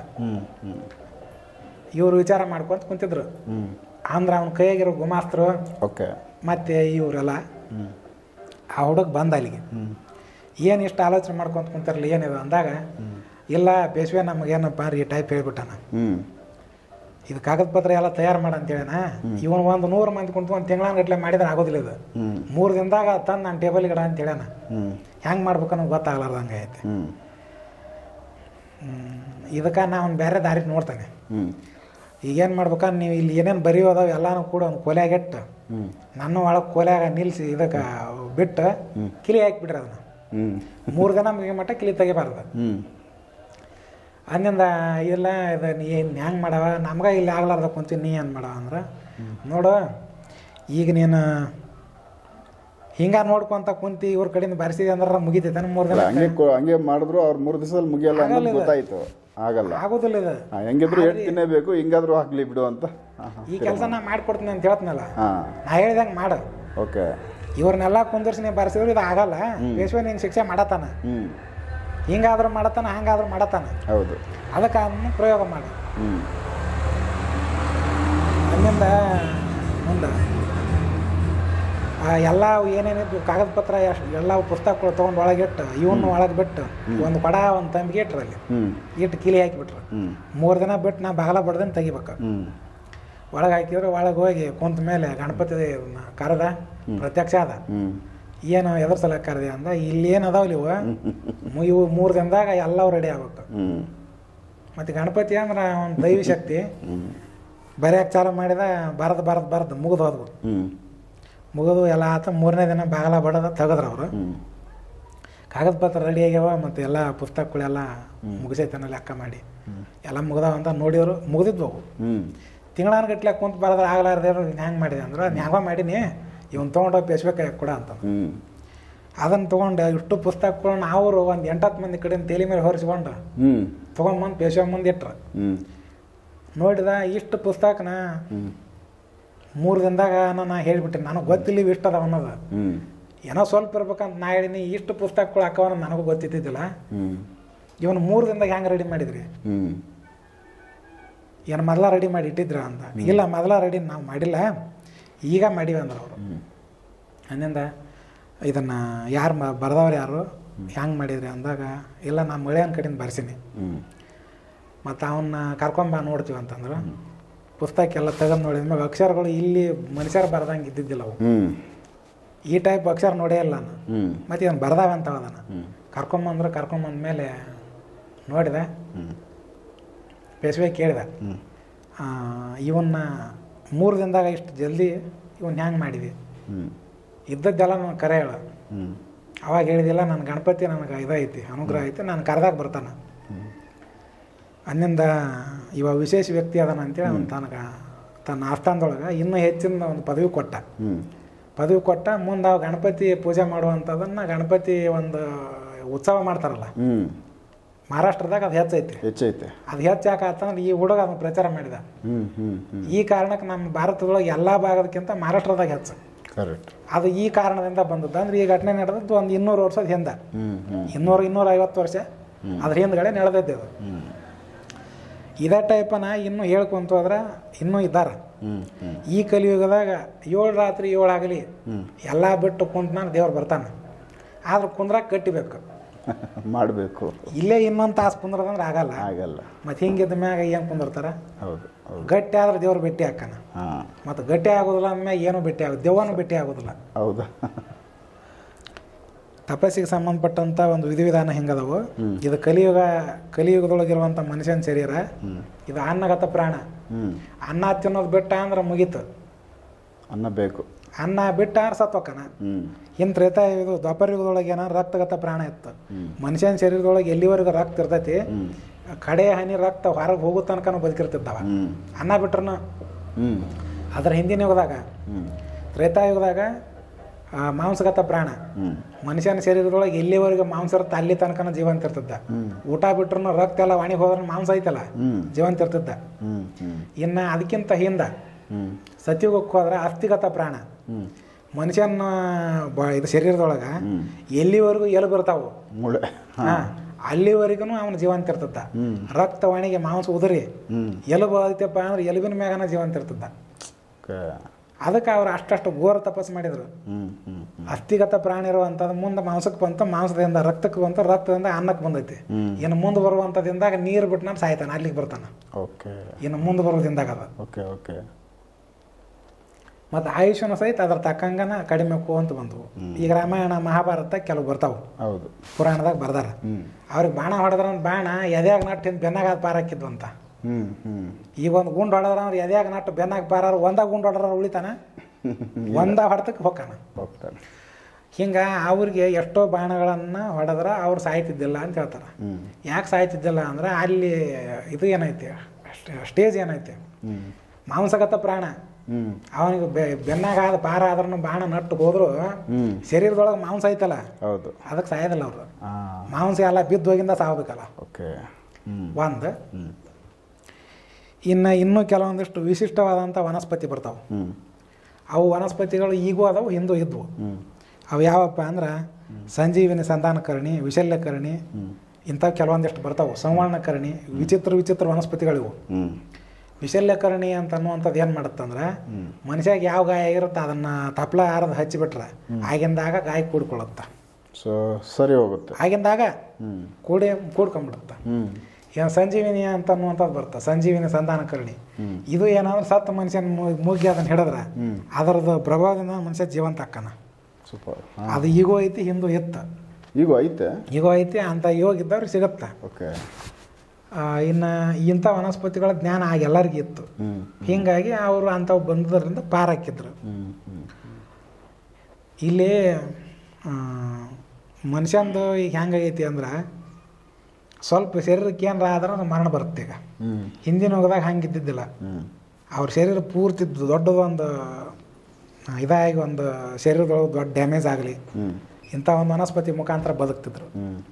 ಇವರು ವಿಚಾರ ಮಾಡ್ಕೊಂತ ಕುಂತಿದ್ರು. ಅಂದ್ರೆ ಅವ್ನ ಕೈಯಾಗಿರೋ ಗುಮಾಸ್ತರು ಓಕೆ ಮತ್ತು ಇವರೆಲ್ಲ ಆ ಹುಡುಗ ಬಂದ ಅಲ್ಲಿಗೆ. ಏನು ಇಷ್ಟು ಆಲೋಚನೆ ಮಾಡ್ಕೊಂತ ಕುಂತಿರಲಿ ಏನಿದೆ ಅಂದಾಗ, ಇಲ್ಲ ಬೇಸ್ವೆ ನಮಗೇನಪ್ಪ ರೀ ಈ ಟೈಪ್ ಹೇಳ್ಬಿಟ್ಟಾನ, ಇದು ಕಾಗದ ಪತ್ರ ಎಲ್ಲ ತಯಾರು ಮಾಡಂತೇಳನ. ಇವನು ಒಂದು ನೂರು ಮಂದಿ ಕುಂತು ಒಂದು ತಿಂಗಳಗಟ್ಲೆ ಮಾಡಿದ್ರೆ ಆಗೋದಿಲ್ಲ. ಇದು ಮೂರು ದಿನದಾಗ ತಂದು ನಾನು ಟೇಬಲ್ ಗಿಡ ಅಂತ ಹೇಳ್ಯಾನ. ಹೆಂಗೆ ಮಾಡ್ಬೇಕನ್ನೋ ಗೊತ್ತಾಗಲಾರ್ದಂಗೆ ಐತೆ. ಇದಕ್ಕೆ ನಾ ಅವ್ನು ಬೇರೆ ದಾರಿ ನೋಡ್ತಾನೆ. ಈಗೇನು ಮಾಡ್ಬೇಕಂದ್ರೆ ನೀವು ಇಲ್ಲಿ ಏನೇನು ಬರೆಯೋದಾವ ಎಲ್ಲನೂ ಕೂಡ ಅವ್ನು ಕೊಲೆಯಾಗಿಟ್ಟು ನನ್ನ ಒಳಗೆ ಕೊಲೆಯಾಗ ನಿಲ್ಲಿಸಿ ಇದಕ್ಕೆ ಬಿಟ್ಟು ಕಿಲಿ ಹಾಕಿಬಿಟ್ರೆ ಅದನ್ನು ಮೂರು ದಿನ ಮುಗಿ ಮಟ್ಟ ಕಿಲಿ ತೆಗಿಬಾರ್ದು. ಅಂದಿಂದ ಇಲ್ಲ ಇದು ನೀ ಏನು ಹೆಂಗೆ ಮಾಡವ ನಮ್ಗೆ ಇಲ್ಲಿ ಆಗ್ಲಾರ್ದ ಕುಂತೀನಿ, ನೀ ಏನು ಮಾಡವ ಅಂದ್ರೆ, ನೋಡು ಈಗ ನೀನು ಹಿಂಗ ನೋಡ್ಕೊಂತ ಕುಂತಿ ಇವ್ರ ಕಡೆಯಿಂದ ಬರ್ಸಿದೆ ಅಂದ್ರೆ ಮುಗಿತೈತೆ ಮೂರು ದಿನ. ಹಂಗೆ ಹಂಗೆ ಮಾಡಿದ್ರು ಅವ್ರು ಮೂರು ದಿವಸದಲ್ಲಿ ಮುಗಿಯಲ್ಲ ಗೊತ್ತಾಯ್ತು. ಆಗಲ್ಲ, ಆಗೋದಿಲ್ಲ. ಇದು ಹೆಂಗಿದ್ರು ಎಷ್ಟು ತಿನ್ನಬೇಕು, ಹಿಂಗಾದ್ರು ಹಾಕ್ಲಿ ಬಿಡು ಅಂತ ಈ ಕೆಲಸ ನಾ ಮಾಡ್ಕೊಡ್ತೀನಿ ಅಂತ ಹೇಳ್ತೀನಲ್ಲ, ನಾ ಹೇಳ್ದಂಗೆ ಮಾಡು. ಓಕೆ, ಇವ್ರನ್ನೆಲ್ಲ ಕುಂದರ್ಸಿ ನೀವು ಬರ್ಸಿದ್ರು ಇದು ಆಗಲ್ಲ, ಬೇಸ್ವೆ ನೀನು ಶಿಕ್ಷೆ ಮಾಡತ್ತಾನ, ಹಿಂಗಾದ್ರೂ ಮಾಡತ್ತಾನ ಹಂಗಾದ್ರೂ ಮಾಡತ್ತಾನ. ಹೌದು, ಅದಕ್ಕೆ ಅದನ್ನು ಪ್ರಯೋಗ ಮಾಡಿ. ಅಲ್ಲಿಂದ ಮುಂದೆ ಎಲ್ಲ ಏನೇನಿದ್ದು ಕಾಗದ ಪತ್ರ ಎಷ್ಟು ಎಲ್ಲ ಪುಸ್ತಕಗಳು ತೊಗೊಂಡು ಒಳಗಿಟ್ಟು ಇವನು ಒಳಗೆ ಬಿಟ್ಟು ಒಂದು ಕೊಡ ಒಂದು ತಂಬಿಗೆ ಇಟ್ರು ಅಲ್ಲಿ ಇಟ್ಟು ಕಿಲಿ ಹಾಕಿಬಿಟ್ರು. ಮೂರು ದಿನ ಬಿಟ್ಟು ನಾ ಬಾಗಲ ಬಡ್ದನ್ನು ತೆಗಿಬೇಕು. ಒಳಗೆ ಹಾಕಿದ್ರೆ ಒಳಗೆ ಹೋಗಿ ಕುಂತ ಮೇಲೆ ಗಣಪತಿ ಕರೆದ ಪ್ರತ್ಯಕ್ಷ ಅದ. ಏನು ಎದ್ರ ಸಲ ಕರೆದಿ ಅಂದ, ಇಲ್ಲಿ ಏನು ಅದಾವಲ್ಲಿ ಇವು ಇವು ಮೂರು ದಿನದಾಗ ಎಲ್ಲವೂ ರೆಡಿ ಆಗ್ಬೇಕು. ಮತ್ತು ಗಣಪತಿ ಅಂದ್ರೆ ಒಂದು ದೈವಿ ಶಕ್ತಿ. ಬರೆಯಕ್ಕೆ ಚಾಲು ಮಾಡಿದ ಬರದು ಬರದು ಬರದು ಮುಗಿದು ಹೋದ್ವು. ಮುಗಿದು ಎಲ್ಲ ಆತ ಮೂರನೇ ದಿನ ಬಾಗಲ ಬಡದ ತೆಗೆದ್ರು ಅವರು. ಕಾಗದ ಪತ್ರ ರೆಡಿ ಆಗ್ಯಾವ ಮತ್ತು ಎಲ್ಲ ಪುಸ್ತಕಗಳೆಲ್ಲ ಮುಗಿಸೈತನ ಲೆಕ್ಕ ಮಾಡಿ ಎಲ್ಲ ಮುಗ್ದಾವ ಅಂತ ನೋಡಿದ್ರು. ಮುಗಿದಿದ್ವು ಅವು. ತಿಂಗಳಾನ ಗಟ್ಲೆ ಕುಂತು ಬರೋದ್ರೆ ಆಗ್ಲಾರ್ದೇವ್ರು ಹ್ಯಾಂಗೆ ಮಾಡಿದೆ ಅಂದ್ರೆ, ಅದು ಹ್ಯಾಂಗ ಮಾಡೀನಿ, ಇವನು ತೊಗೊಂಡೋಗಿ ಬೇಸ್ಬೇಕಾಗಿ ಕೊಡ ಅಂತ. ಅದನ್ನು ತೊಗೊಂಡು ಇಷ್ಟು ಪುಸ್ತಕಗಳನ್ನ ಅವರು ಒಂದು ಎಂಟತ್ತು ಮಂದಿ ಕಡೆಯಿಂದ ತಲೆ ಮೇಲೆ ಹೊರಿಸ್ಕೊಂಡು ತೊಗೊಂಡ್ಬಂದು ಪೇಶ್ವ ಮುಂದೆ ಇಟ್ರು. ನೋಡಿದ ಇಷ್ಟು ಪುಸ್ತಕನ ಮೂರು ದಿನದಾಗ ನಾನು ಹೇಳಿಬಿಟ್ಟೆ, ನನಗೆ ಗೊತ್ತಿಲ್ಲ ಇವು ಇಷ್ಟು ಅದಾವ ಅನ್ನೋದು. ಏನೋ ಸ್ವಲ್ಪ ಇರ್ಬೇಕಂತ ನಾ ಹೇಳಿನಿ, ಇಷ್ಟು ಪುಸ್ತಕಗಳು ಹಾಕವನ್ನ ನನಗೂ ಗೊತ್ತಿದ್ದಿದ್ದಿಲ್ಲ. ಇವನು ಮೂರು ದಿನದಾಗ ಹೆಂಗೆ ರೆಡಿ ಮಾಡಿದ್ರಿ, ಏನು ಮೊದಲ ರೆಡಿ ಮಾಡಿ ಇಟ್ಟಿದ್ರ ಅಂತ. ಇಲ್ಲ ಮೊದಲ ರೆಡಿ ನಾವು ಮಾಡಿಲ್ಲ, ಈಗ ಮಾಡೀವಿ ಅಂದ್ರೆ ಅವರು. ಅಂದಿಂದ ಇದನ್ನು ಯಾರು ಮ ಬರ್ದವ್ರು ಯಾರು ಹೆಂಗೆ ಮಾಡಿದ್ರಿ ಅಂದಾಗ, ಇಲ್ಲ ನಾ ಮಳೆಯನ್ ಕಡೆಯಿಂದ ಬರ್ಸೀನಿ ಮತ್ತು ಅವನ್ನ ಕರ್ಕೊಂಬ ನೋಡ್ತೀವಿ ಅಂತಂದ್ರೆ, ಪುಸ್ತಕ ಎಲ್ಲ ತೆಗೆದು ನೋಡಿದ್ಮ್ಯಾಗ ಅಕ್ಷರಗಳು ಇಲ್ಲಿ ಮನುಷ್ಯರು ಬರ್ದಂಗೆ ಇದ್ದಿದ್ದಿಲ್ಲ ಅವು. ಈ ಟೈಪ್ ಅಕ್ಷರ ನೋಡೇ ಇಲ್ಲ ನಾನು. ಮತ್ತು ಇದನ್ನು ಬರ್ದಾವ ಅಂತ ಅದನ್ನು ಕರ್ಕೊಂಬಂದ್ರೆ ಕರ್ಕೊಂಬಂದ್ಮೇಲೆ ನೋಡಿದೆ, ಪೇಶ್ವೆ ಕೇಳಿದೆ, ಇವನ್ನ ಮೂರು ದಿನದಾಗ ಇಷ್ಟು ಜಲ್ದಿ ಇವನ್ನ ಹೆಂಗೆ ಮಾಡಿದ್ವಿ, ಇದ್ದದ್ದೆಲ್ಲ ನನಗೆ ಕರೆ ಹೇಳ. ಅವಾಗ ಹೇಳಿದಿಲ್ಲ, ನನ್ನ ಗಣಪತಿ ನನಗೆ ಇದೈತಿ, ಅನುಗ್ರಹ ಐತಿ, ನಾನು ಕರೆದಾಗ ಬರ್ತಾನೆ. ಅಲ್ಲಿಂದ ಇವ ವಿಶೇಷ ವ್ಯಕ್ತಿ ಅದಾನ ಅಂತೇಳಿ ಅವನು ತನಗೆ ತನ್ನ ಆಸ್ಥಾನದೊಳಗೆ ಇನ್ನೂ ಹೆಚ್ಚಿನ ಒಂದು ಪದವಿ ಕೊಟ್ಟ. ಪದವಿ ಕೊಟ್ಟ ಮುಂದೆ ಅವು ಗಣಪತಿ ಪೂಜೆ ಮಾಡುವಂಥದ್ದನ್ನು, ಗಣಪತಿ ಒಂದು ಉತ್ಸವ ಮಾಡ್ತಾರಲ್ಲ ಮಹಾರಾಷ್ಟ್ರದಾಗ, ಅದು ಹೆಚ್ಚೈತಿ ಹೆಚ್ಚೈತೆ ಅದು ಹೆಚ್ಚಾಕತ್ತಂದ್ರೆ ಈ ಹುಡುಗ ಅದನ್ನು ಪ್ರಚಾರ ಮಾಡಿದ. ಈ ಕಾರಣಕ್ಕೆ ನಮ್ಮ ಭಾರತದೊಳಗೆ ಎಲ್ಲ ಭಾಗದಕ್ಕಿಂತ ಮಹಾರಾಷ್ಟ್ರದಾಗ ಹೆಚ್ಚು. ಅದು ಈ ಕಾರಣದಿಂದ ಬಂದದ್ದು. ಅಂದ್ರೆ ಈ ಘಟನೆ ನಡೆದದ್ದು ಒಂದು ಇನ್ನೂರು ವರ್ಷದ ಹಿಂದೆ, ಇನ್ನೂರು ಇನ್ನೂರ ಐವತ್ತು ವರ್ಷ ಅದ್ರ ಹಿಂದ್ಗಡೆ ನಡೆದದ್ದು ಅದು. ಇದೇ ಟೈಪನ ಇನ್ನೂ ಹೇಳ್ಕೊಂತ ಹೋದ್ರೆ ಇನ್ನೂ ಇದ್ದಾರೆ. ಈ ಕಲಿಯುಗದಾಗ ಏಳು ರಾತ್ರಿ ಏಳಾಗಲಿ ಎಲ್ಲ ಬಿಟ್ಟು ಕುಂತ ನಾನು ದೇವ್ರು ಬರ್ತಾನೆ. ಆದ್ರೆ ಕುಂದ್ರಾಗ ಕಟ್ಟಿಬೇಕು, ಮಾಡಬೇಕು. ಇಲ್ಲೇ ಇನ್ನೊಂದು ತಾಸು ಕುಂದ್ರದಂದ್ರೆ ಆಗಲ್ಲ ಆಗಲ್ಲ ಮತ್ತು ಹಿಂಗಿದ್ದ ಮ್ಯಾಗ ಏನು ಕುಂದಿರ್ತಾರ. ಹೌದು, ಗಟ್ಟಿ ಆದ್ರೆ ದೇವ್ರು ಭೇಟಿ ಹಾಕನ, ಮತ್ತು ಗಟ್ಟಿ ಆಗೋದಿಲ್ಲ ಅಂದ್ಮ್ಯಾಗ ಏನೂ ಭೇಟಿ ಆಗೋದು, ದೆವ್ವನೂ ಭೇಟಿ ಆಗೋದಿಲ್ಲ. ಹೌದಾ? ತಪಸ್ಸಿಗೆ ಸಂಬಂಧಪಟ್ಟಂಥ ಒಂದು ವಿಧಿವಿಧಾನ ಹಿಂಗದವು. ಇದು ಕಲಿಯುಗ ಕಲಿಯುಗದೊಳಗಿರುವಂಥ ಮನುಷ್ಯನ ಶರೀರ. ಇದು ಅನ್ನಗತ ಪ್ರಾಣ. ಅನ್ನ ತಿನ್ನೋದು ಬಿಟ್ಟ ಅಂದ್ರೆ ಮುಗೀತು, ಅನ್ನ ಬೇಕು. ಅನ್ನ ಬಿಟ್ಟ ಅಂದ್ರೆ ಸತ್ವಕ್ಕನ. ಇನ್ನು ತ್ರೇತ ಇದು ದ್ವಾಪರಯುಗದೊಳಗೆ ಏನ ರಕ್ತಗತ ಪ್ರಾಣ ಇತ್ತು. ಮನುಷ್ಯನ ಶರೀರದೊಳಗೆ ಎಲ್ಲಿವರೆಗೂ ರಕ್ತ ಇರ್ತೈತಿ, ಕಡೆ ಹನಿ ರಕ್ತ ಹೊರಗೆ ಹೋಗೋ ತನಕನೂ ಬದುಕಿರ್ತಿದ್ದಾವ ಅನ್ನ ಬಿಟ್ರನು. ಅದ್ರ ಹಿಂದಿನ ಯುಗದಾಗ ತ್ರೇತಾಯುಗದಾಗ ಮಾಂಸಗತ ಪ್ರಾಣ. ಮನುಷ್ಯನ ಶರೀರದೊಳಗೆ ಎಲ್ಲಿವರೆಗೂ ಮಾಂಸ ಇರುತ್ತೆ ಅಲ್ಲಿ ತನಕನ ಜೀವಂತ ಇರ್ತಿದ್ದ. ಊಟ ಬಿಟ್ರು ರಕ್ತ ಎಲ್ಲ ವಾಣಿಗೆ ಹೋದ್ರೆ ಮಾಂಸ ಐತಲ್ಲ ಜೀವಂತ ಇರ್ತಿದ್ದ. ಇನ್ನು ಅದಕ್ಕಿಂತ ಹಿಂದ ಸತ್ಯುಗಕ್ಕೆ ಹೋದ್ರೆ ಅಸ್ಥಿಗತ ಪ್ರಾಣ. ಮನುಷ್ಯನ ಬ ಇದು ಶರೀರದೊಳಗೆ ಎಲ್ಲಿವರೆಗೂ ಎಲು ಬರ್ತಾವು ಮೂಳೆ ಹಾಂ ಅಲ್ಲಿವರೆಗೂ ಅವನ ಜೀವಂತ ಇರ್ತದ. ರಕ್ತವಾಣಿಗೆ ಮಾಂಸ ಉದುರಿ ಎಲುಬು ಐತಪ್ಪ ಅಂದ್ರೆ ಎಲುಬಿನ ಮ್ಯಾಗನ ಜೀವಂತ ಇರ್ತದ. ಅದಕ್ಕೆ ಅವ್ರು ಅಷ್ಟಷ್ಟು ಘೋರ ತಪಸ್ಸು ಮಾಡಿದರು. ಅಸ್ಥಿಗತ ಪ್ರಾಣಿ ಇರುವಂಥದ್ದು ಮುಂದೆ ಮಾಂಸಕ್ಕೆ ಬಂತ, ಮಾಂಸದಿಂದ ರಕ್ತಕ್ಕೆ ಬಂತ, ರಕ್ತದಿಂದ ಅನ್ನಕ್ಕೆ ಬಂದೈತಿ. ಇನ್ನು ಮುಂದೆ ಬರುವಂಥದ್ದಿಂದಾಗ ನೀರು ಬಿಟ್ಟು ನಾನು ಸಾಯ್ತಾನೆ, ಅಲ್ಲಿಗೆ ಬರ್ತಾನೆ. ಓಕೆ ಇನ್ನು ಮುಂದೆ ಬರೋದಿಂದಾಗ ಅದ. ಓಕೆ ಓಕೆ ಮತ್ತು ಆಯುಷ್ಯನ ಸಹಿತ ಅದ್ರ ತಕ್ಕಂಗನ ಕಡಿಮೆ ಅಂತ ಬಂದವು. ಈಗ ರಾಮಾಯಣ ಮಹಾಭಾರತ ಕೆಲವು ಬರ್ತಾವೆ, ಹೌದು, ಪುರಾಣದಾಗ ಬರ್ದಾರ. ಅವ್ರಿಗೆ ಬಾಣ ಹೊಡೆದ್ರ ಬಾಣ ಎದ್ಯಾಗ ನಟ್ಟು ಬೆನ್ನಾಗ ಅದು ಪಾರ ಹಾಕಿದ್ವು ಅಂತ. ಈಗ ಒಂದು ಗುಂಡು ಹೊಡೆದ್ರ ಅಂದ್ರೆ ಎದ್ಯಾಗ ನಟ್ಟು ಬೆನ್ನಾಗ ಪಾರ, ಒಂದಾಗ ಗುಂಡು ಹೊಡೆದ್ರ ಉಳಿತಾನ, ಒಂದ ಹೊಡೆತಕ್ಕೆ ಹೋಗ್ತಾನ. ಹಿಂಗೆ ಅವ್ರಿಗೆ ಎಷ್ಟೋ ಬಾಣಗಳನ್ನು ಹೊಡೆದ್ರೆ ಅವ್ರು ಸಾಯ್ತಿದ್ದಿಲ್ಲ ಅಂತ ಹೇಳ್ತಾರೆ. ಯಾಕೆ ಸಾಯ್ತಿದ್ದಿಲ್ಲ ಅಂದ್ರೆ ಅಲ್ಲಿ ಇದು ಏನೈತಿ, ಸ್ಟೇಜ್ ಏನೈತಿ, ಮಾಂಸಗತ ಪ್ರಾಣ. ಅವನಿಗೆ ಬೆನ್ನಾಗ ಆದ ಪಾರ ಆದ್ರೂ ಬಾಣ ನಟ್ಟು ಹೋದ್ರು ಶರೀರದೊಳಗೆ ಮಾಂಸ ಐತಲ್ಲ, ಹೌದು, ಅದಕ್ಕೆ ಸಾಯೋದಿಲ್ಲ ಅವರು. ಮಾಂಸ ಎಲ್ಲ ಬಿದ್ದು ಹೋಗಿಂದ ಸಾವಬೇಕಲ್ಲ. ಒಂದು ಇನ್ನು ಇನ್ನೂ ಕೆಲವೊಂದಿಷ್ಟು ವಿಶಿಷ್ಟವಾದಂಥ ವನಸ್ಪತಿ ಬರ್ತಾವೆ. ಅವು ವನಸ್ಪತಿಗಳು ಈಗೂ ಅದಾವು, ಹಿಂದೂ ಇದ್ವು. ಅವು ಯಾವಪ್ಪ ಅಂದ್ರೆ ಸಂಜೀವಿನಿ ಸಂತಾನಕರ್ಣಿ, ವಿಶಲ್ಯಕರ್ಣಿ, ಇಂಥವು ಕೆಲವೊಂದಿಷ್ಟು ಬರ್ತಾವೆ. ಸಂವರ್ಣಕರ್ಣಿ, ವಿಚಿತ್ರ ವಿಚಿತ್ರ ವನಸ್ಪತಿಗಳಿವು. ವಿಶಲ್ಯಕರ್ಣಿ ಅಂತ ಅನ್ನುವಂಥದ್ದು ಏನು ಮಾಡುತ್ತಂದ್ರೆ ಮನುಷ್ಯಾಗ ಯಾವ ಗಾಯ ಇರುತ್ತೆ ಅದನ್ನು ತಪ್ಲ ಆರದು ಹಚ್ಚಿಬಿಟ್ರೆ ಆಗಿಂದಾಗ ಗಾಯ ಕೂಡ್ಕೊಳ್ಳುತ್ತೆ. ಸೊ ಸರಿ ಹೋಗುತ್ತೆ, ಆಗಿಂದಾಗ ಕೂಡಿ ಕೂಡ್ಕೊಂಡ್ಬಿಡುತ್ತೆ. ಏನು ಸಂಜೀವಿನಿ ಅಂತ ಅನ್ನುವಂಥದ್ದು ಬರುತ್ತೆ, ಸಂಜೀವಿನಿ ಸಂತಾನಕರ್ಣಿ. ಇದು ಏನಾದ್ರೆ ಸತ್ತ ಮನುಷ್ಯನ ಮುಗಿ ಅದನ್ನು ಹಿಡಿದ್ರೆ ಅದರದ್ದು ಪ್ರಭಾವದಿಂದ ಮನುಷ್ಯ ಜೀವಂತ ಹಾಕನ. ಸೂಪರ್. ಅದು ಈಗೋ ಐತಿ, ಹಿಂದೂ ಇತ್ತು, ಈಗೋ ಐತೆ, ಈಗೋ ಐತಿ. ಅಂತ ಯೋಗ ಇದ್ದವ್ರಿಗೆ ಸಿಗುತ್ತೆ. ಓಕೆ. ಇನ್ನು ಇಂಥ ವನಸ್ಪತಿಗಳ ಜ್ಞಾನ ಆಗ ಎಲ್ಲರಿಗೂ ಇತ್ತು. ಹೀಗಾಗಿ ಅವರು ಅಂಥವು ಬಂದದ್ರಿಂದ ಪಾರ ಹಾಕಿದ್ರು. ಇಲ್ಲಿ ಮನುಷ್ಯಂದು ಈಗ ಹೆಂಗಾಗೈತಿ ಅಂದ್ರೆ ಸ್ವಲ್ಪ ಶರೀರಕ್ಕೆ ಏನಾರ ಆದ್ರೆ ಮರಣ ಬರುತ್ತೆ. ಈಗ ಹಿಂದಿನ ಹೋಗದಾಗ ಹಂಗಿದ್ದಿದ್ದಿಲ್ಲ. ಅವ್ರ ಶರೀರ ಪೂರ್ತಿ ದೊಡ್ಡದೊಂದು ಇದಾಗಿ ಒಂದು ಶರೀರದೊಳಗೆ ದೊಡ್ಡ ಡ್ಯಾಮೇಜ್ ಆಗಲಿ ಇಂಥ ಒಂದು ವನಸ್ಪತಿ ಮುಖಾಂತರ ಬದುಕ್ತಿದ್ರು.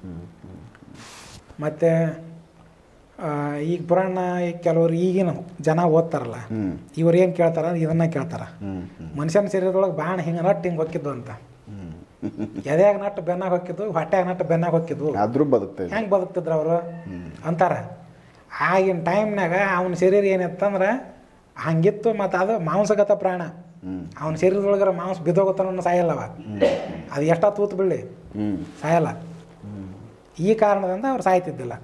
ಮತ್ತು ಈಗ ಪುರಾಣ ಕೆಲವರು ಈಗಿನ ಜನ ಓದ್ತಾರಲ್ಲ, ಇವ್ರು ಏನು ಕೇಳ್ತಾರ ಇದನ್ನ ಕೇಳ್ತಾರ. ಮನುಷ್ಯನ ಶರೀರದೊಳಗೆ ಬಾಣ ಹಿಂಗೆ ನಟ್ಟು ಹಿಂಗೆ ಹೊಕ್ಕಿದ್ವು ಅಂತ, ಎದೆಯಾಗ ನಟ್ಟು ಬೆನ್ನಾಗ ಹೊಕ್ಕಿದ್ವು, ಹೊಟ್ಟೆಯಾಗ ನಟ್ಟು ಬೆನ್ನಾಗ ಹೊಕ್ಕಿದ್ವು, ಆದ್ರೂ ಬದುಕ್ತಾ ಹೆಂಗೆ ಬದುಕ್ತಿದ್ರು ಅವರು ಅಂತಾರ. ಆಗಿನ ಟೈಮ್ನಾಗ ಅವನ ಶರೀರ ಏನಿತ್ತಂದ್ರೆ ಹಂಗಿತ್ತು. ಮತ್ತು ಅದು ಮಾಂಸಗತ ಪ್ರಾಣ. ಅವನ ಶರೀರದೊಳಗರ ಮಾಂಸ ಬಿದ್ದೋಗುತ್ತಾನ, ಸಾಯಲ್ಲವ. ಅದು ಎಷ್ಟ ತೂತು ಬೀಳಿ ಸಾಯಲ್ಲ. ಈ ಕಾರಣದಿಂದ ಅವ್ರು ಸಾಯ್ತಿದ್ದಿಲ್ಲ.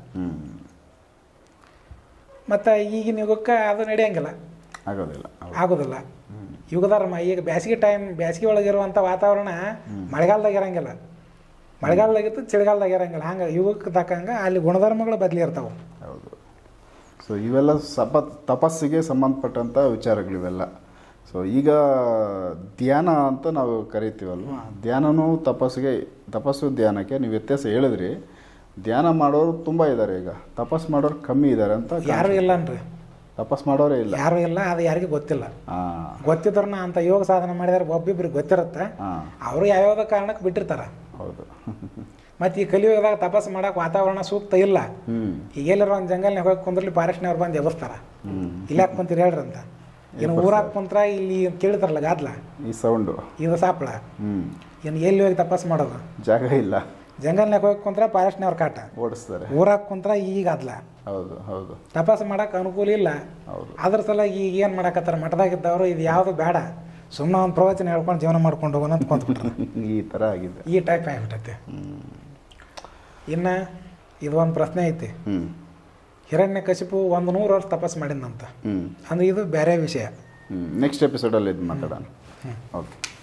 ಮತ್ತು ಈಗಿನ ಯುಗಕ್ಕೆ ಅದು ನಡೆಯಂಗಿಲ್ಲ, ಆಗೋದಿಲ್ಲ ಆಗೋದಿಲ್ಲ. ಯುಗಧರ್ಮ ಈಗ ಬೇಸಿಗೆ ಟೈಮ್, ಬೇಸಿಗೆ ಒಳಗಿರುವಂಥ ವಾತಾವರಣ ಮಳೆಗಾಲದಾಗ ಇರಂಗಿಲ್ಲ, ಮಳೆಗಾಲದಾಗಿತ್ತು ಚಳಿಗಾಲದಾಗ ಇರಂಗಿಲ್ಲ. ಹಂಗೆ ಯುಗಕ್ಕೆ ತಕ್ಕಂಗೆ ಅಲ್ಲಿ ಗುಣಧರ್ಮಗಳು ಬದಲಿ ಇರ್ತಾವೆ. ಹೌದು. ಸೊ ಇವೆಲ್ಲ ಸಪ ತಪಸ್ಸಿಗೆ ಸಂಬಂಧಪಟ್ಟಂಥ ವಿಚಾರಗಳಿವೆಲ್ಲ. ಸೊ ಈಗ ಧ್ಯಾನ ಅಂತ ನಾವು ಕರಿತೀವಲ್ವ, ಧ್ಯಾನನೂ ತಪಸ್ಸಿಗೆ, ತಪಸ್ಸು ಧ್ಯಾನಕ್ಕೆ ನೀವು ವ್ಯತ್ಯಾಸ ಹೇಳಿದ್ರಿ. ಧ್ಯಾನ ಮಾಡೋರು ತುಂಬ ಇದ್ದಾರೆ, ಈಗ ತಪಸ್ ಮಾಡೋರು ಕಮ್ಮಿ ಇದ್ದಾರೆ ಅಂತ. ಯಾರು ಇಲ್ಲ ಅನ್ರಿ, ತಪಸ್ ಮಾಡೋರೇ ಇಲ್ಲ, ಯಾರು ಇಲ್ಲ. ಅದು ಯಾರಿಗೂ ಗೊತ್ತಿಲ್ಲ. ಗೊತ್ತಿದ್ರನ್ನ ಅಂತ ಯೋಗ ಸಾಧನೆ ಮಾಡಿದಾರೆ ಒಬ್ಬಿಬ್ರಿಗೆ ಗೊತ್ತಿರುತ್ತೆ. ಅವರು ಯಾವ್ಯಾವ ಕಾರಣಕ್ಕೆ ಬಿಟ್ಟಿರ್ತಾರ. ಹೌದು. ಮತ್ತು ಈ ಕಲಿಯುಗದಾಗ ತಪಸ್ ಮಾಡಕ್ಕೆ ವಾತಾವರಣ ಸೂಕ್ತ ಇಲ್ಲ. ಈಗ ಎಲ್ಲರೂ ಒಂದು ಜಂಗಲ್ನಾಗ ಹೋಗಿ ಕುಂದ್ರಲ್ಲಿ ಫಾರೆಸ್ಟ್ನವ್ರು ಬಂದು ಎಬರ್ತಾರ, ಇಲ್ಲಿ ಯಾಕೆ ಕುಂತೀರಿ ಹೇಳ್ರಿ ಅಂತ. ಏನು ಊರಾಗ ಕುಂತ್ರ ಇಲ್ಲಿ ಕೇಳ್ತಾರಲ್ಲ ಗಾದ್ಲ, ಈ ಸೌಂಡು, ಇದು ಸಾಪ್ಳ. ಏನು ಎಲ್ಲಿ ಹೋಗಿ ತಪಸ್ ಮಾಡೋದು, ಜಾಗ ಇಲ್ಲ. ಜಂಗಲ್ನಾಗ ಹೋಗಿ ಕುಂತ್ರ ಫಾರೆಸ್ಟ್ನವ್ರ ಕಾಟ ಓಡಿಸ್ತಾರೆ. ಊರಾಗ ಕುಂತ್ರ ಈಗ ಆದ್ಲ. ಹೌದು ಹೌದು. ತಪಸ್ ಮಾಡಕ್ಕೆ ಅನುಕೂಲ ಇಲ್ಲ. ಅದ್ರ ಸಲ ಈಗ ಏನು ಮಾಡಕತ್ತಾರ ಮಠದಾಗಿದ್ದವರು, ಇದು ಯಾವುದು ಬೇಡ, ಸುಮ್ಮನೆ ಒಂದು ಪ್ರವಚನ ಹೇಳ್ಕೊಂಡು ಜೀವನ ಮಾಡ್ಕೊಂಡು ಹೋಗೋಣ ಅಂತ ಕೊಂತ್ಬಿಟ್ರೆ ಈ ಥರ ಆಗಿದೆ, ಈ ಟೈಪ್ ಆಗಿಬಿಟ್ಟೈತೆ. ಇನ್ನು ಇದು ಒಂದು ಪ್ರಶ್ನೆ ಐತಿ. ಹಿರಣ್ಯಕಶಿಪು ಒಂದು ನೂರು ವರ್ಷ ತಪಸ್ ಮಾಡಿದಂತ, ಅಂದ್ರೆ ಇದು ಬೇರೆ ವಿಷಯ. ನೆಕ್ಸ್ಟ್ ಎಪಿಸೋಡಲ್ಲಿ ಇದು ಮಾತಾಡೋಣ. ಓಕೆ.